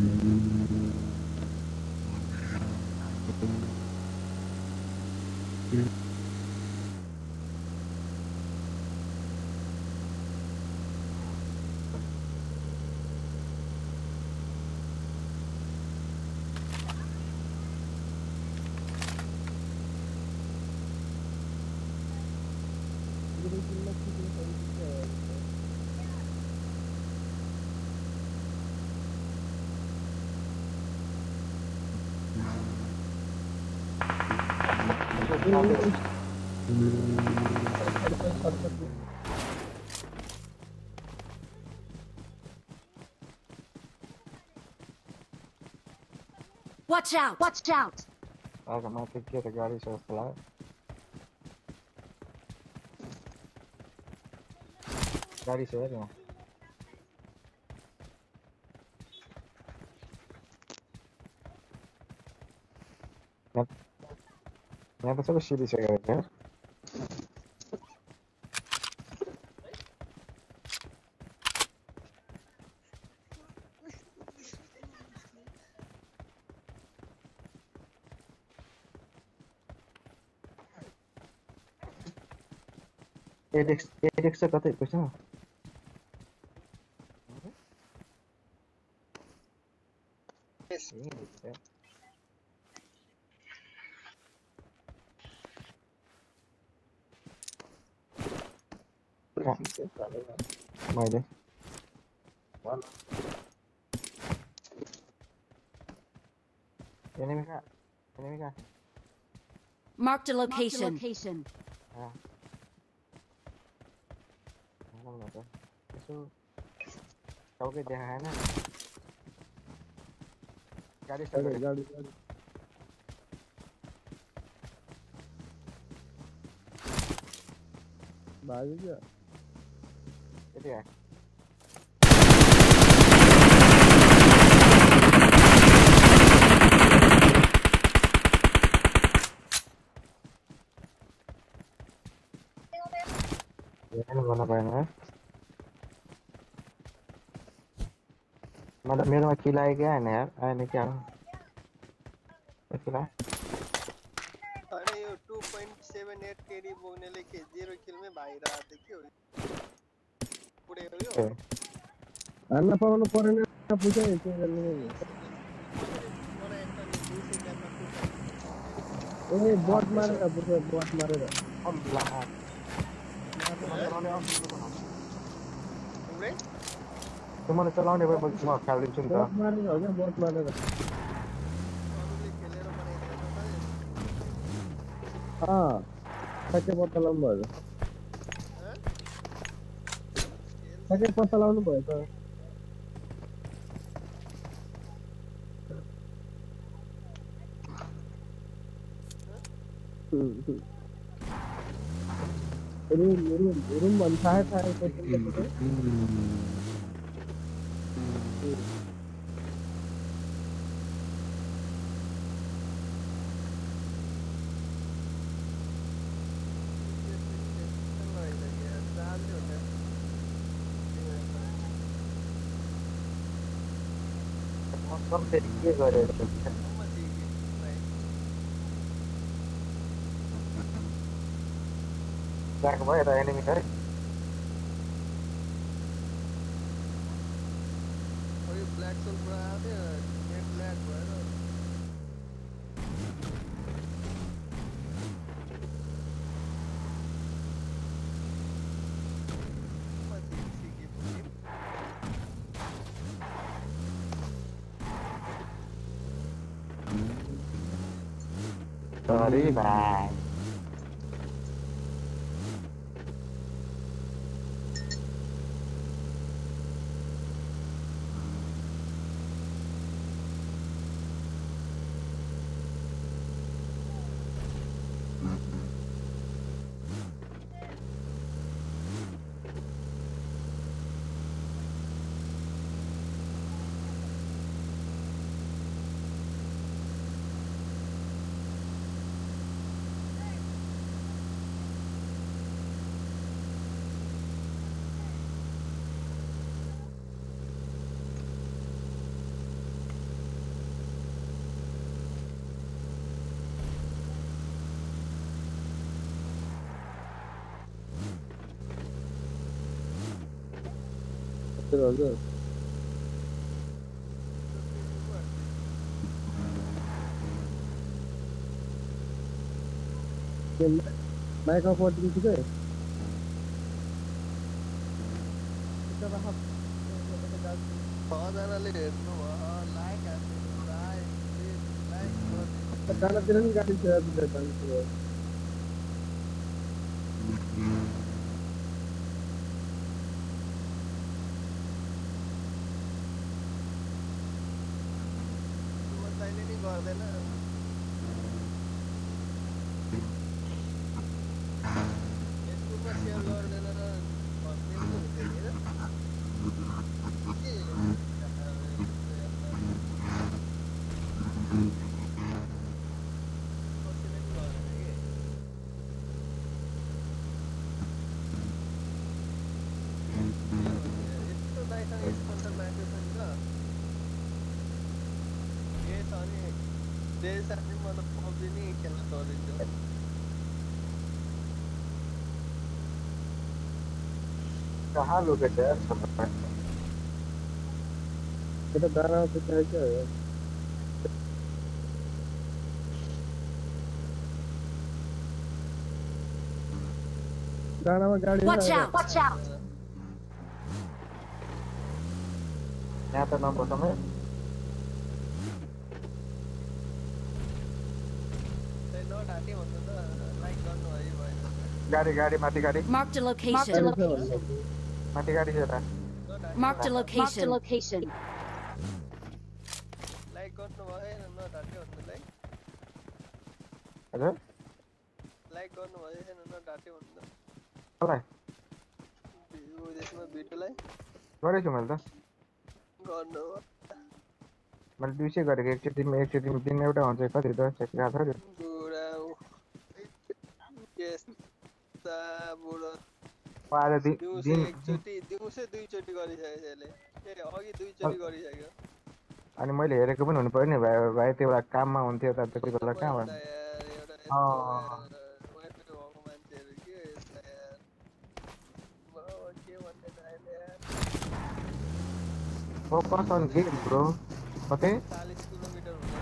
छ Watch out! Watch out! आज म त के त गाडी छ जस्तो लाग्यो गाडी छ हेर्नु यहाँ त सबै सिधिसकेको छ एडेक्स एडेक्स चाहिँ कतै पैसा मैले enemy ka enemy ka Marked a location. location. ah Alam na to. So, tawag ay dehahan na. Galis na गाडी गाडी भाग्यो क्या यति है यहाँ गर्न पाएन मतलब मेरोमा किल आयो क्या होइन यार आएन क्या हो किल अरे यो two point seven eight KD बोक्नेले के zero किल मै भागिरहेको थियो के हो पुरै हो यो हान्न पाउनु परेन पुछै के गर्ने ए बट मारेर पुछ बट मारेर अल्लाह त्यो मलाई चलाउने भए म खेलिदिन्छु नि त बट मारेर हो क्या बट मारेर अँ ठ्याक्कै पत्ता लाउनु भयो ठ्याक्कै पत्ता लाउनु भयो त रुम रुम रुम भन्छ थाहा थाहा सब फेरि के गरेर ब्याक भयो त एनिमी है अरे ब्ल्याक सोल पुरा आयो नेट ब्ल्याक भएर Sorry, bye. हजुर माइक अफ गरिदिन्छु के छजनाले हेर्नु भयो लाइक हाल्नु लाइक लाइक खानातिर नि गाडी छ गर्दैन फेसबुकमा सेयर गर्दैन र भन्ने हुन्छ नि यस्तो दाइसँग स्पोन्सर माग्यो छ नि त के छ नि त्यही साथै मतलब पब्जी नै खेल्न सकिन्छ कहाँ लोकेट है ये तो गाना पे क्या क्या है गाना में गाड़ी Watch out! Watch out! यहाँ तो नाम बताओ मैं गाड़ी गाड़ी माटी गाड़ी Marked a location. माटी गाड़ी जरा Marked a location. location. Like गर्नु भएन न ढाटे भन्नुलाई हजुर लाइक गर्नु भएन न ढाटे भन्नु मलाई त्यसमा भिडियोलाई गरेछु मैले त गर्नु मैले दुई सय गरेको एकचोटिमा एकचोटिमा दिन एउटा हुन्छ कति दस एक रात हो बुढा यस्ता बुढो आज दिन दिउँसो एकचोटि दिउँसो दुईचोटि गरिसकेछ यसले ए अघि दुईचोटि गरिसक्यो अनि मैले हेरेको पनि हुनु पर्यो नि भाइ भाइ त्यो बेला काममा हुन्थ्यो त त्यति बेला कहाँ भयो मान्छेहरू के यस्ता यार के भन्ने फोकस अन गेम ब्रो कतै चालीस किलोमिटर हुन्छ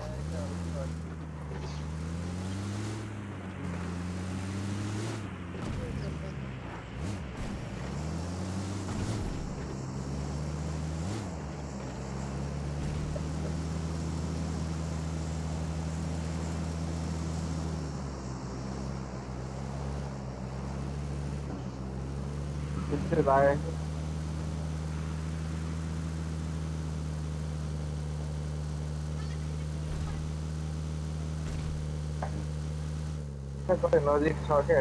भाइ कतै नजिक छ क्या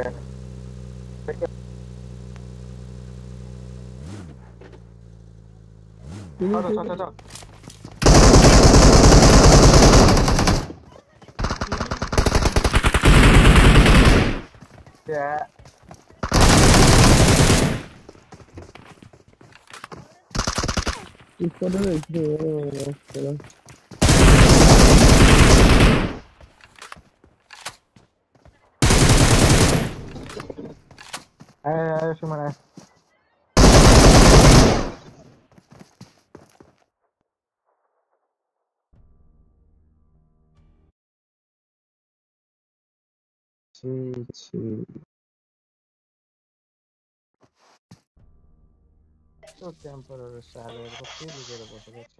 छ छ छ Yeah. इसको तो इसलिए चलो आया आया सुमन आया छी छी तो टेम्पररी सालेहरुको के लिएर बसेको छ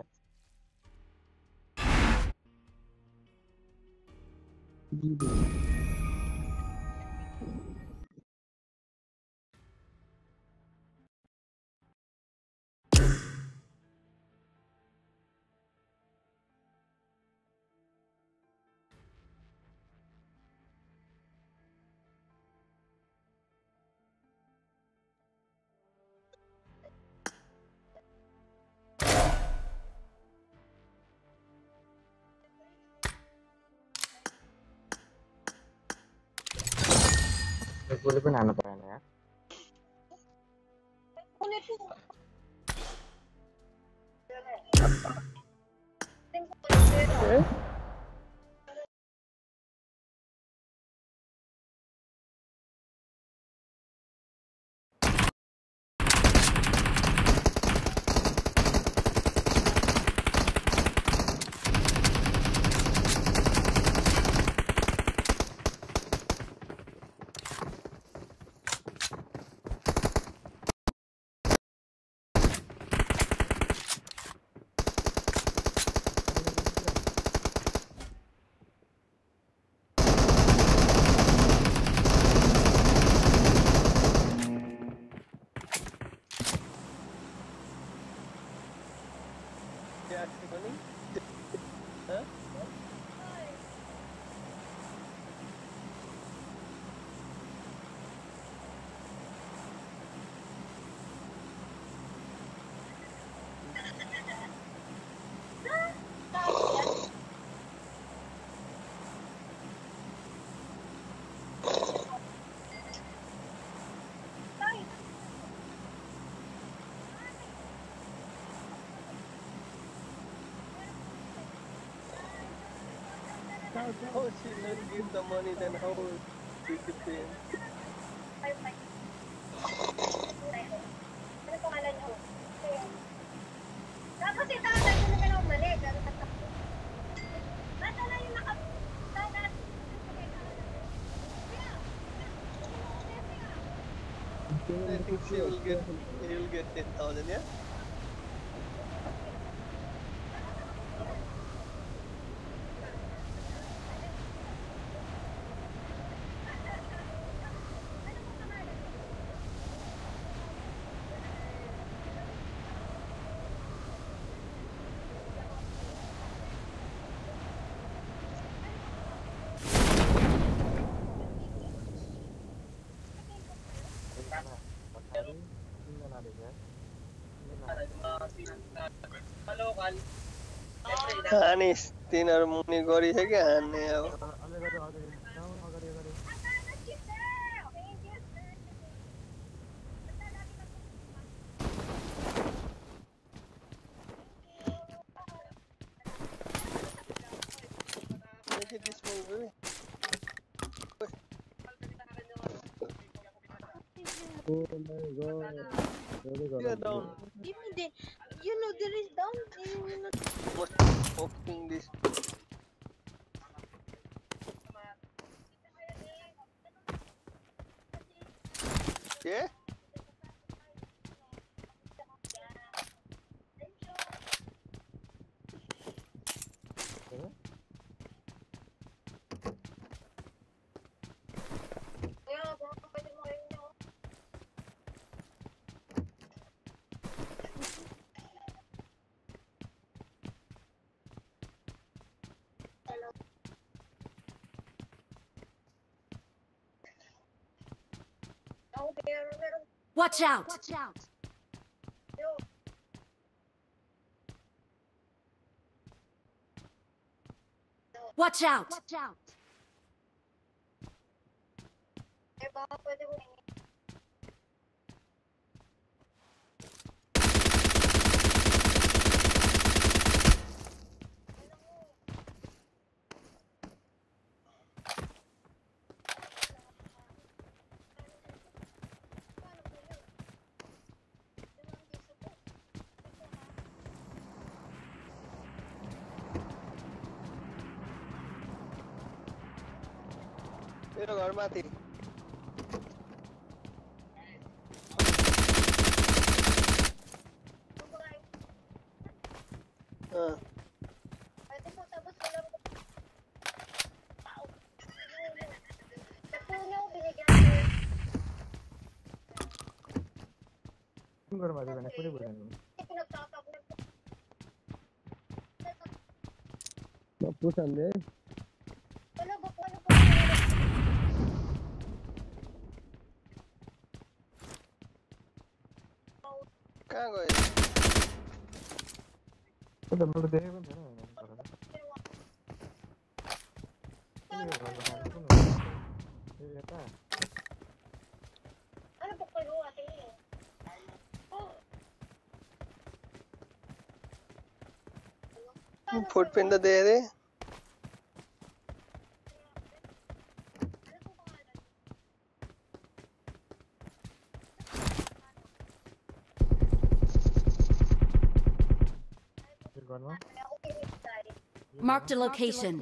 गोली पनि हान्नु परेन यार How she not give the money, then how she could pay? I think she will get, he will get ten thousand, yeah? हानिस तिनीहरू मुनि गरिसक्यो हान्ने अब Oh my god. You're down. Give me the, you know there is down. You know. What's opening this? Yeah? Watch out! Watch out! Watch out! Watch out! मेरो घर माथि अँ कुन घर माथि भने कुनै बुझ्दैन म पुछान्ने कहाँ गयो त मैले देखेको पनि थिएन फुटप्रिन्ट त दे दे Marked a location.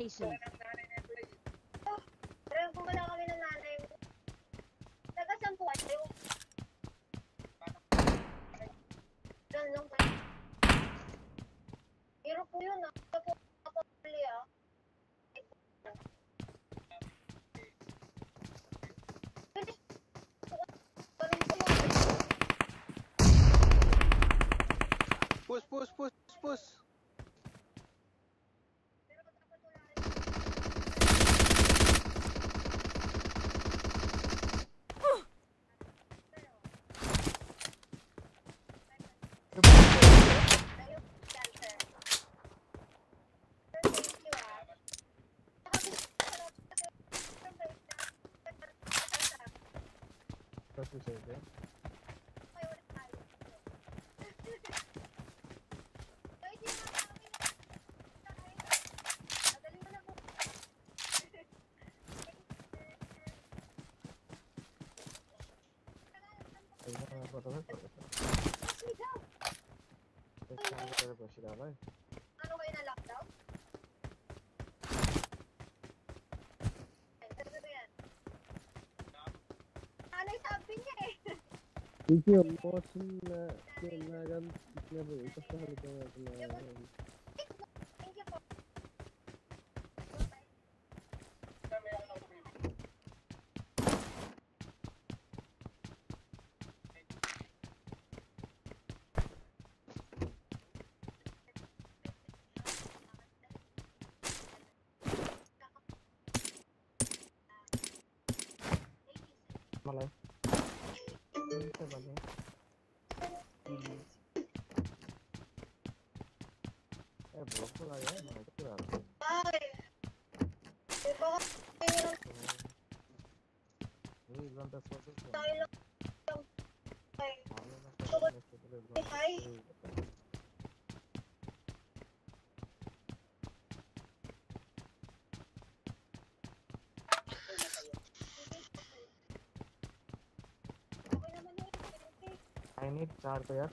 Push, push, push, push. Itu motion na kailangan na ba ito sa halaga na मलाई Eh, blok lah ya, mana itu lah. Ini lantas masuk. I need four players.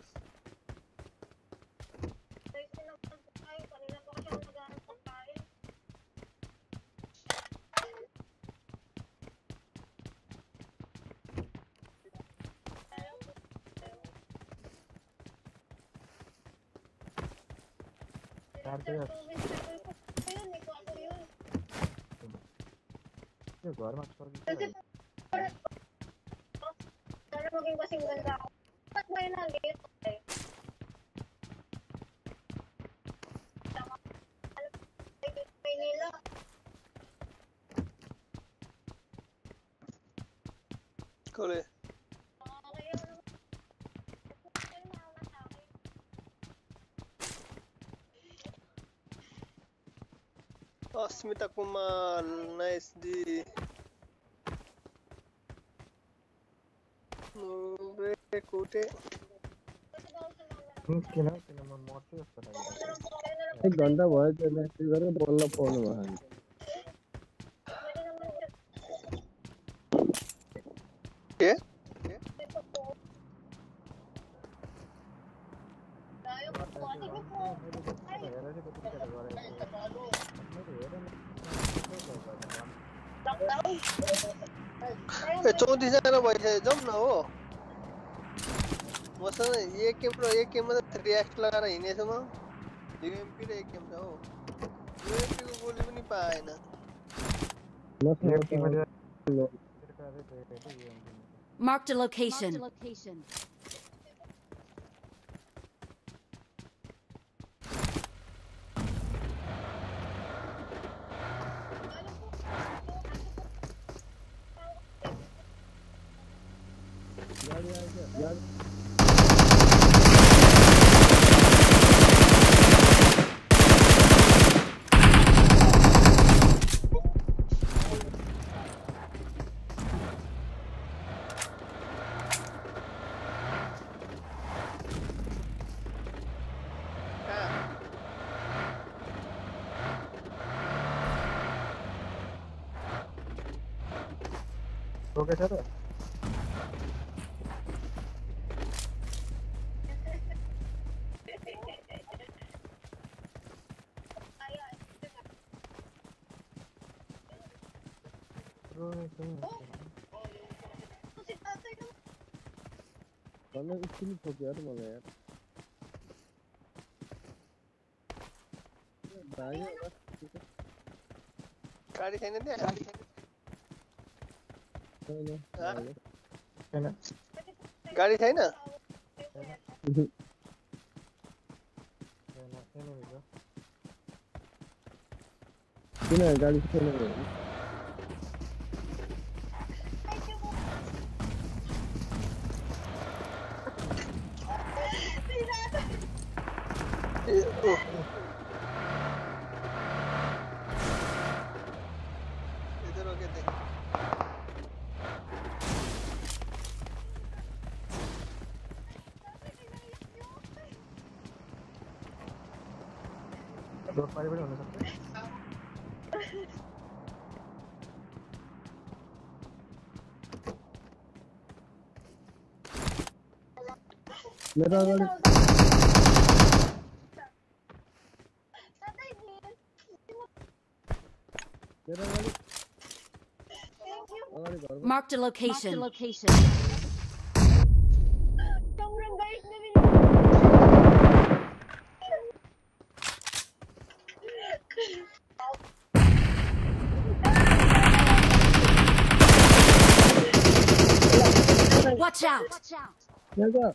Four players. Yo, gua harus masuk lagi. Sana maging kasing ganda ako. Ba't ba yun ang gate? Manila. Kole. Asmita Kumar, nice D. Kute. किन किन म मर्छु जस्तो लाग्यो एक घन्टा भयो त्यसलाई त्यो गरेर बल्ल पाउनु भयो के ए चौधरी जना भइसक्यो जाउँ न हो मसँग एक गेम र एक गेममा त थ्री एक्स लगाएर हिँडेछु म यूएमपी र एक गेम छ हो यूएमपी को गोली पनि पाएन Marked a location. Okay sir Karena istri ठोक्यो यार मलाई यार भाइ गाडी छैन त्यहाँ छैन गाडी छैन किन गाडी छैन दो पारी बड़े होने सकते हैं मेरा गाड़ी मेरा गाड़ी Marked a location. location. Watch out! Watch out! Nega.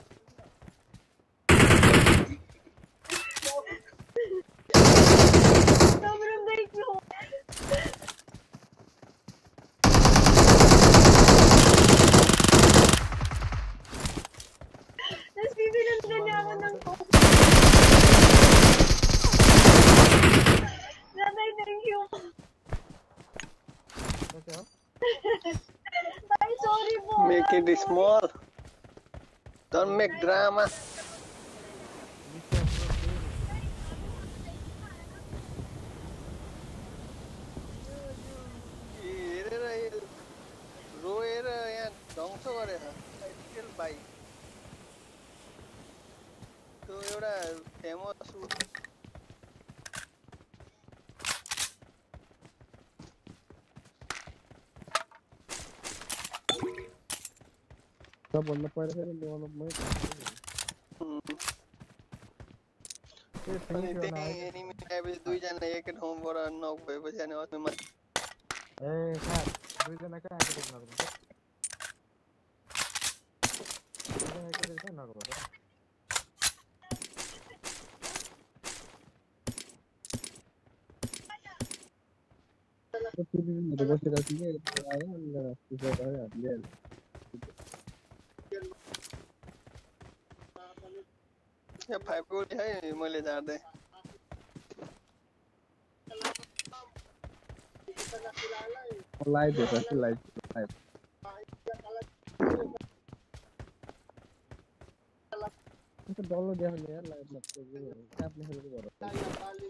I'm sorry, boy. Make it small. Don't make drama. रोएर यहाँ ध्वंस गरेर आइडियल बाइक त्यो एउटा फेमस सबभन्दा पहिला फेरि डेभलपमै अनि त्यही एनिमी आएपछि दुईजना एकै ठाउँबाट नक भएपछि अनि अस्तिमा ए सर दुईजना कहाँ आएको देख्नु त दुईजना आएको देख्छ नक भएर त्यो बसेर थिए आयो अनि त्यसो गरे हामीले यहाँ फाइभ गोल है मैले झार्दै लाइभ हेर्दा चाहिँ लाइभ लाइभ त्यो डल्लो देखाउने यार लाइभमा क्यापले खेलेको भएर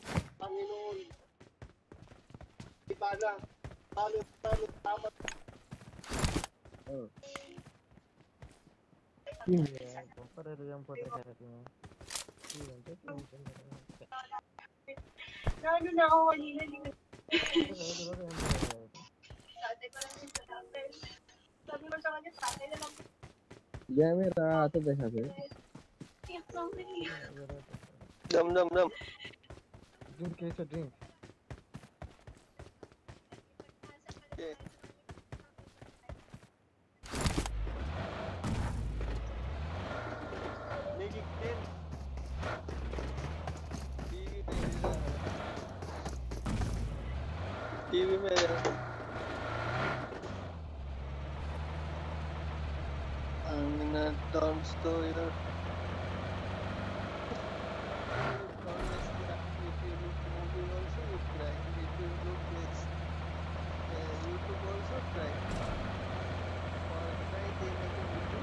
भर्खर एम फोर देखाएको थिएँ के भन्छ No, no, no, I need it. गेमै रातो देखाएको दम दम दम ड्रिंक कैसे ड्रिंक के मेगी टेन टीवी में I'm gonna dance to your YouTube also try. Or try they make a video.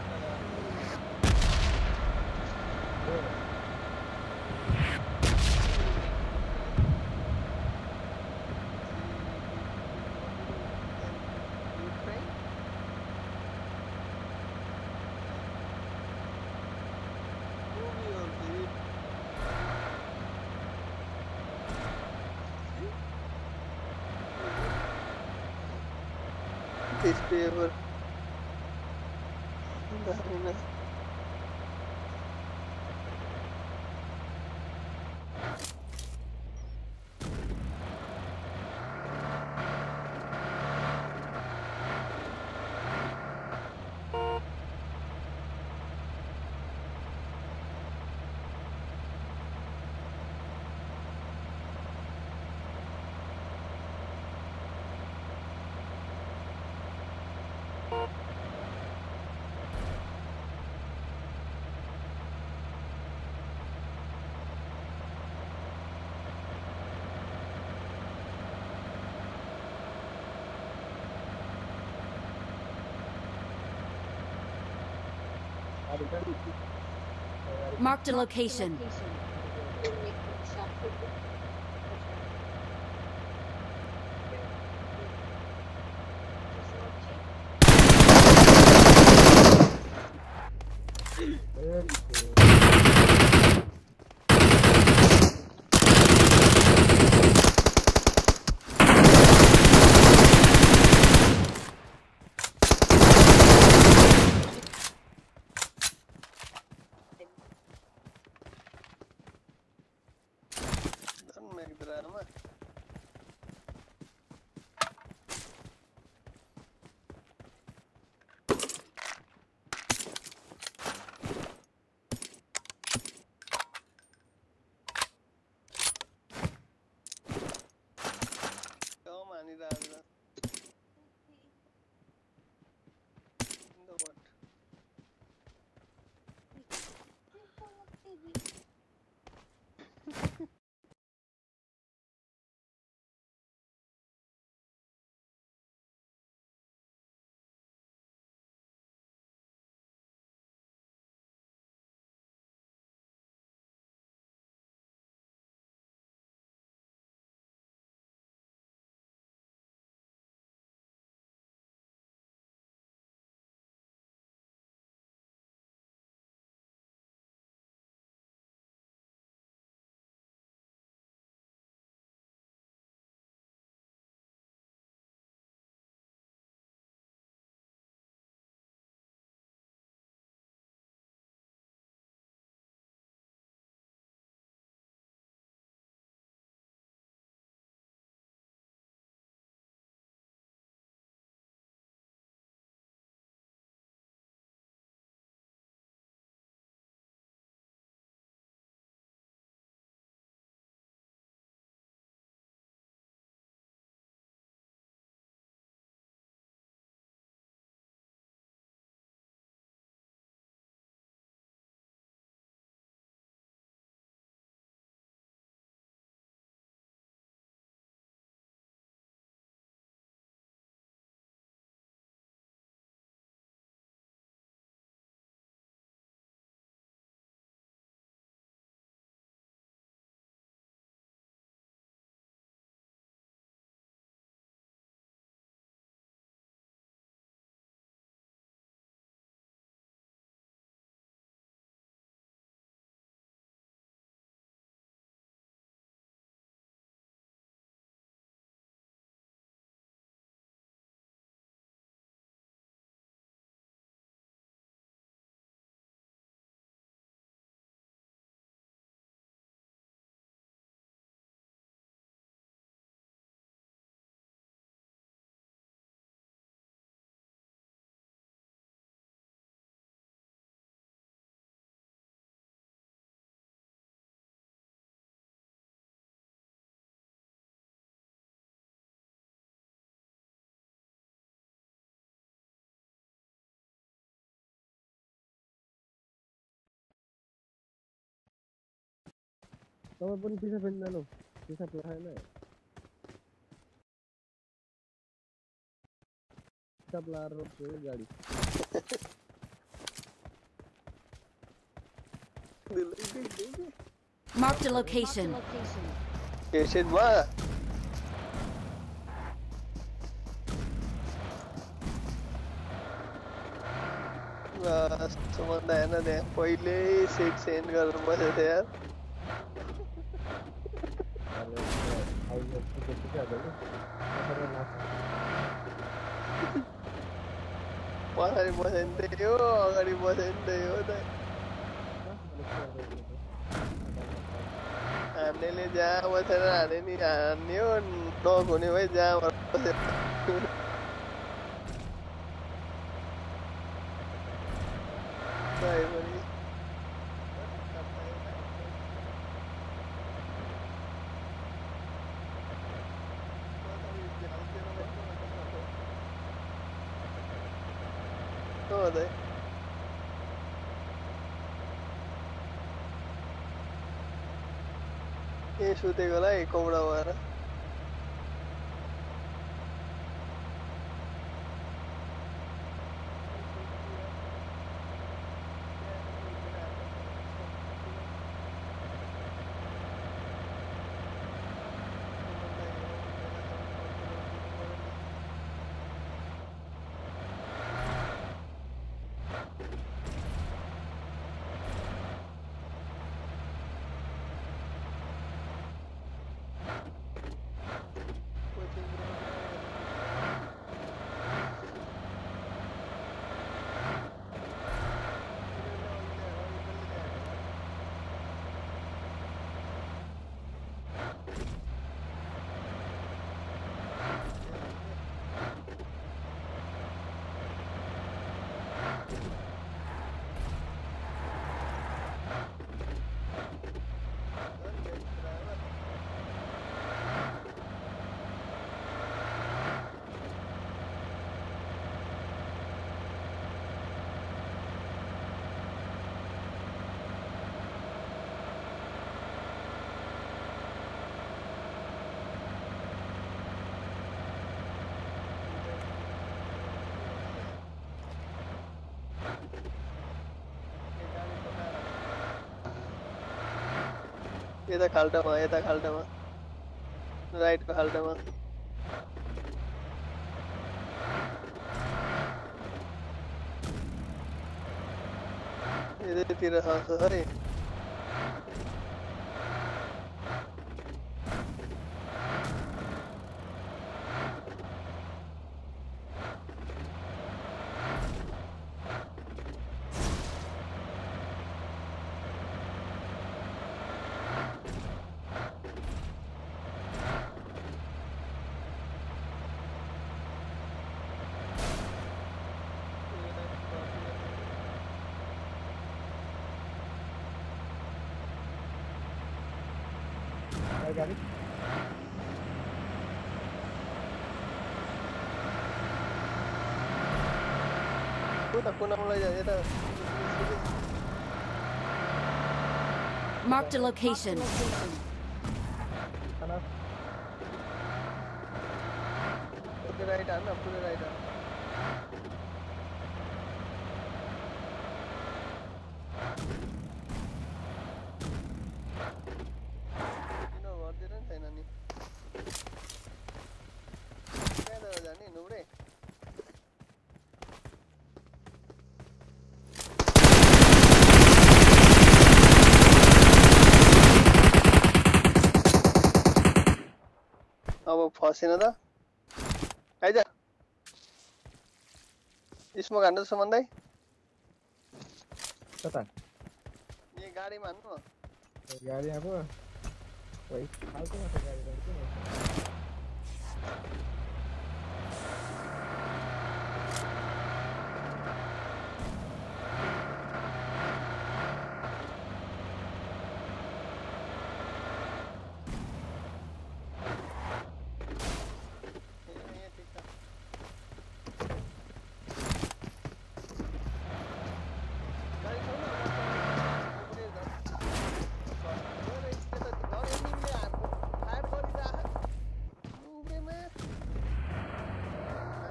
You try? Movie also. You this paper. Very nice. Marked a location. तपाईँ पनि पिसा फेरि जानु पिसा लगाएन पिसाब लाएर रोक्छु गाडी Marked a location. कैसे हुआ बस समझना है ना दे पहले सीट सेंड कर बसे थे यार पहाड़ी बसंते हो अगाड़ी बसंते हो तो हमने ले जा बसे ना आने नहीं आने हो नौ गुने भाई जा बसे Sorry, buddy. Oh, they. ये शूटे गला एक कोबड़ा वाला ये था खाल्टा माँ ये था खाल्टा माँ राइट को खाल्टा माँ ये दे तेरा हाँ सही गाडी Puta, kuna mulai ya eta. Marked a location. Kanan. Pure right ana, pure right ana. Ino gordiran छैन नि. कहाँ जाने नुब्रे? अब फसेन त आइज स्मोक हान्नु छ भन्दै कता यहाँ गाडीमा हान्नु गाडी आको ओइ फाल्टो मात्र गाडी राख्छु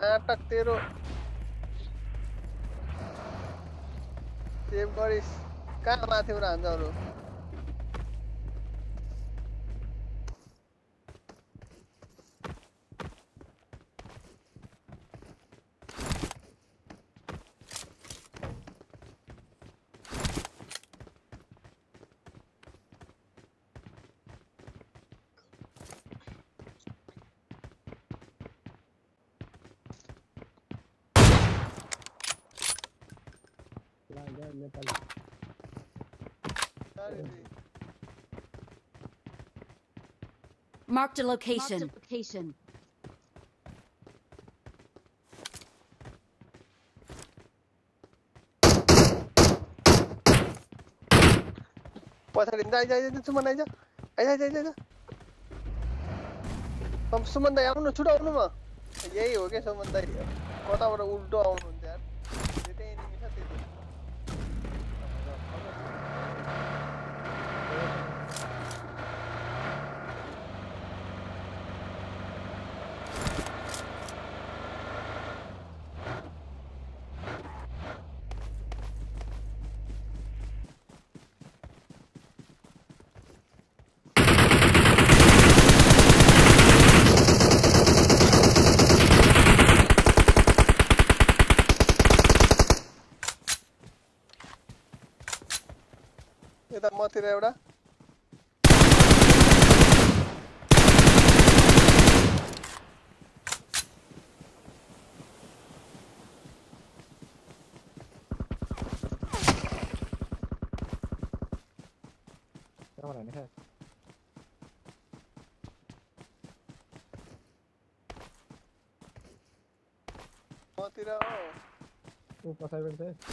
नाटक तेरो सेभ गरिस कहाँ माथि उरान्छ अरू Marked a location. Marked a location. पछाडि जाई जाई सुमन आइज आइज आइज आइज हम सुमन दाइ आउनु छिटो आउनु म यही हो के सुमन दाइ कताबाट उल्टो आउनुहुन्छ यार त्यतै एनिमी छ त्यतै यता मतिर एउटा Kamera ini kan. मतिर हो ऊ पछाडि पनि छ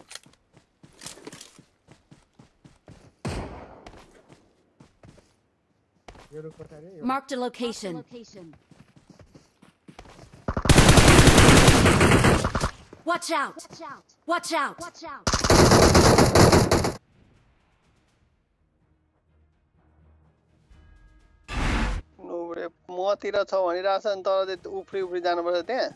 Marked a location. Watch out! Watch out! Watch out! नोबरे मतिर छ भनिरहेछ नि तर उफ्री उफ्री जानुपर्छ त्यहाँ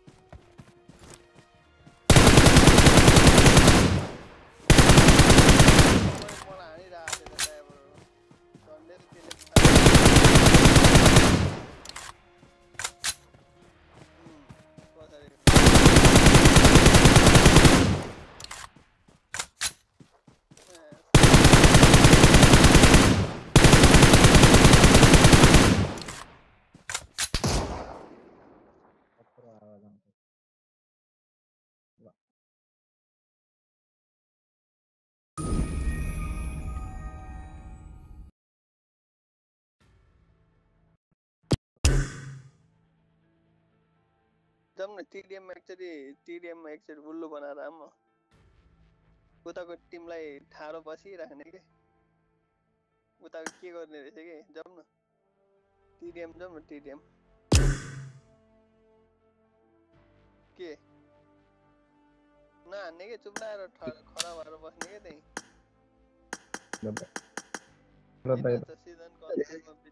जाऊँ न टीडीएम में एक्चुअली टीडीएम में एक्चुअली बुल्लू बना रहा हम उता को टीम लाई ठारो बसी रखने के उता के करने रहेछ के जाऊँ न टीडीएम जाऊँ न टीडीएम के ना हान्ने के चुप लाएर खरा भएर बस्ने के त्यही र बाहिर सीजन कन्सेप्टमा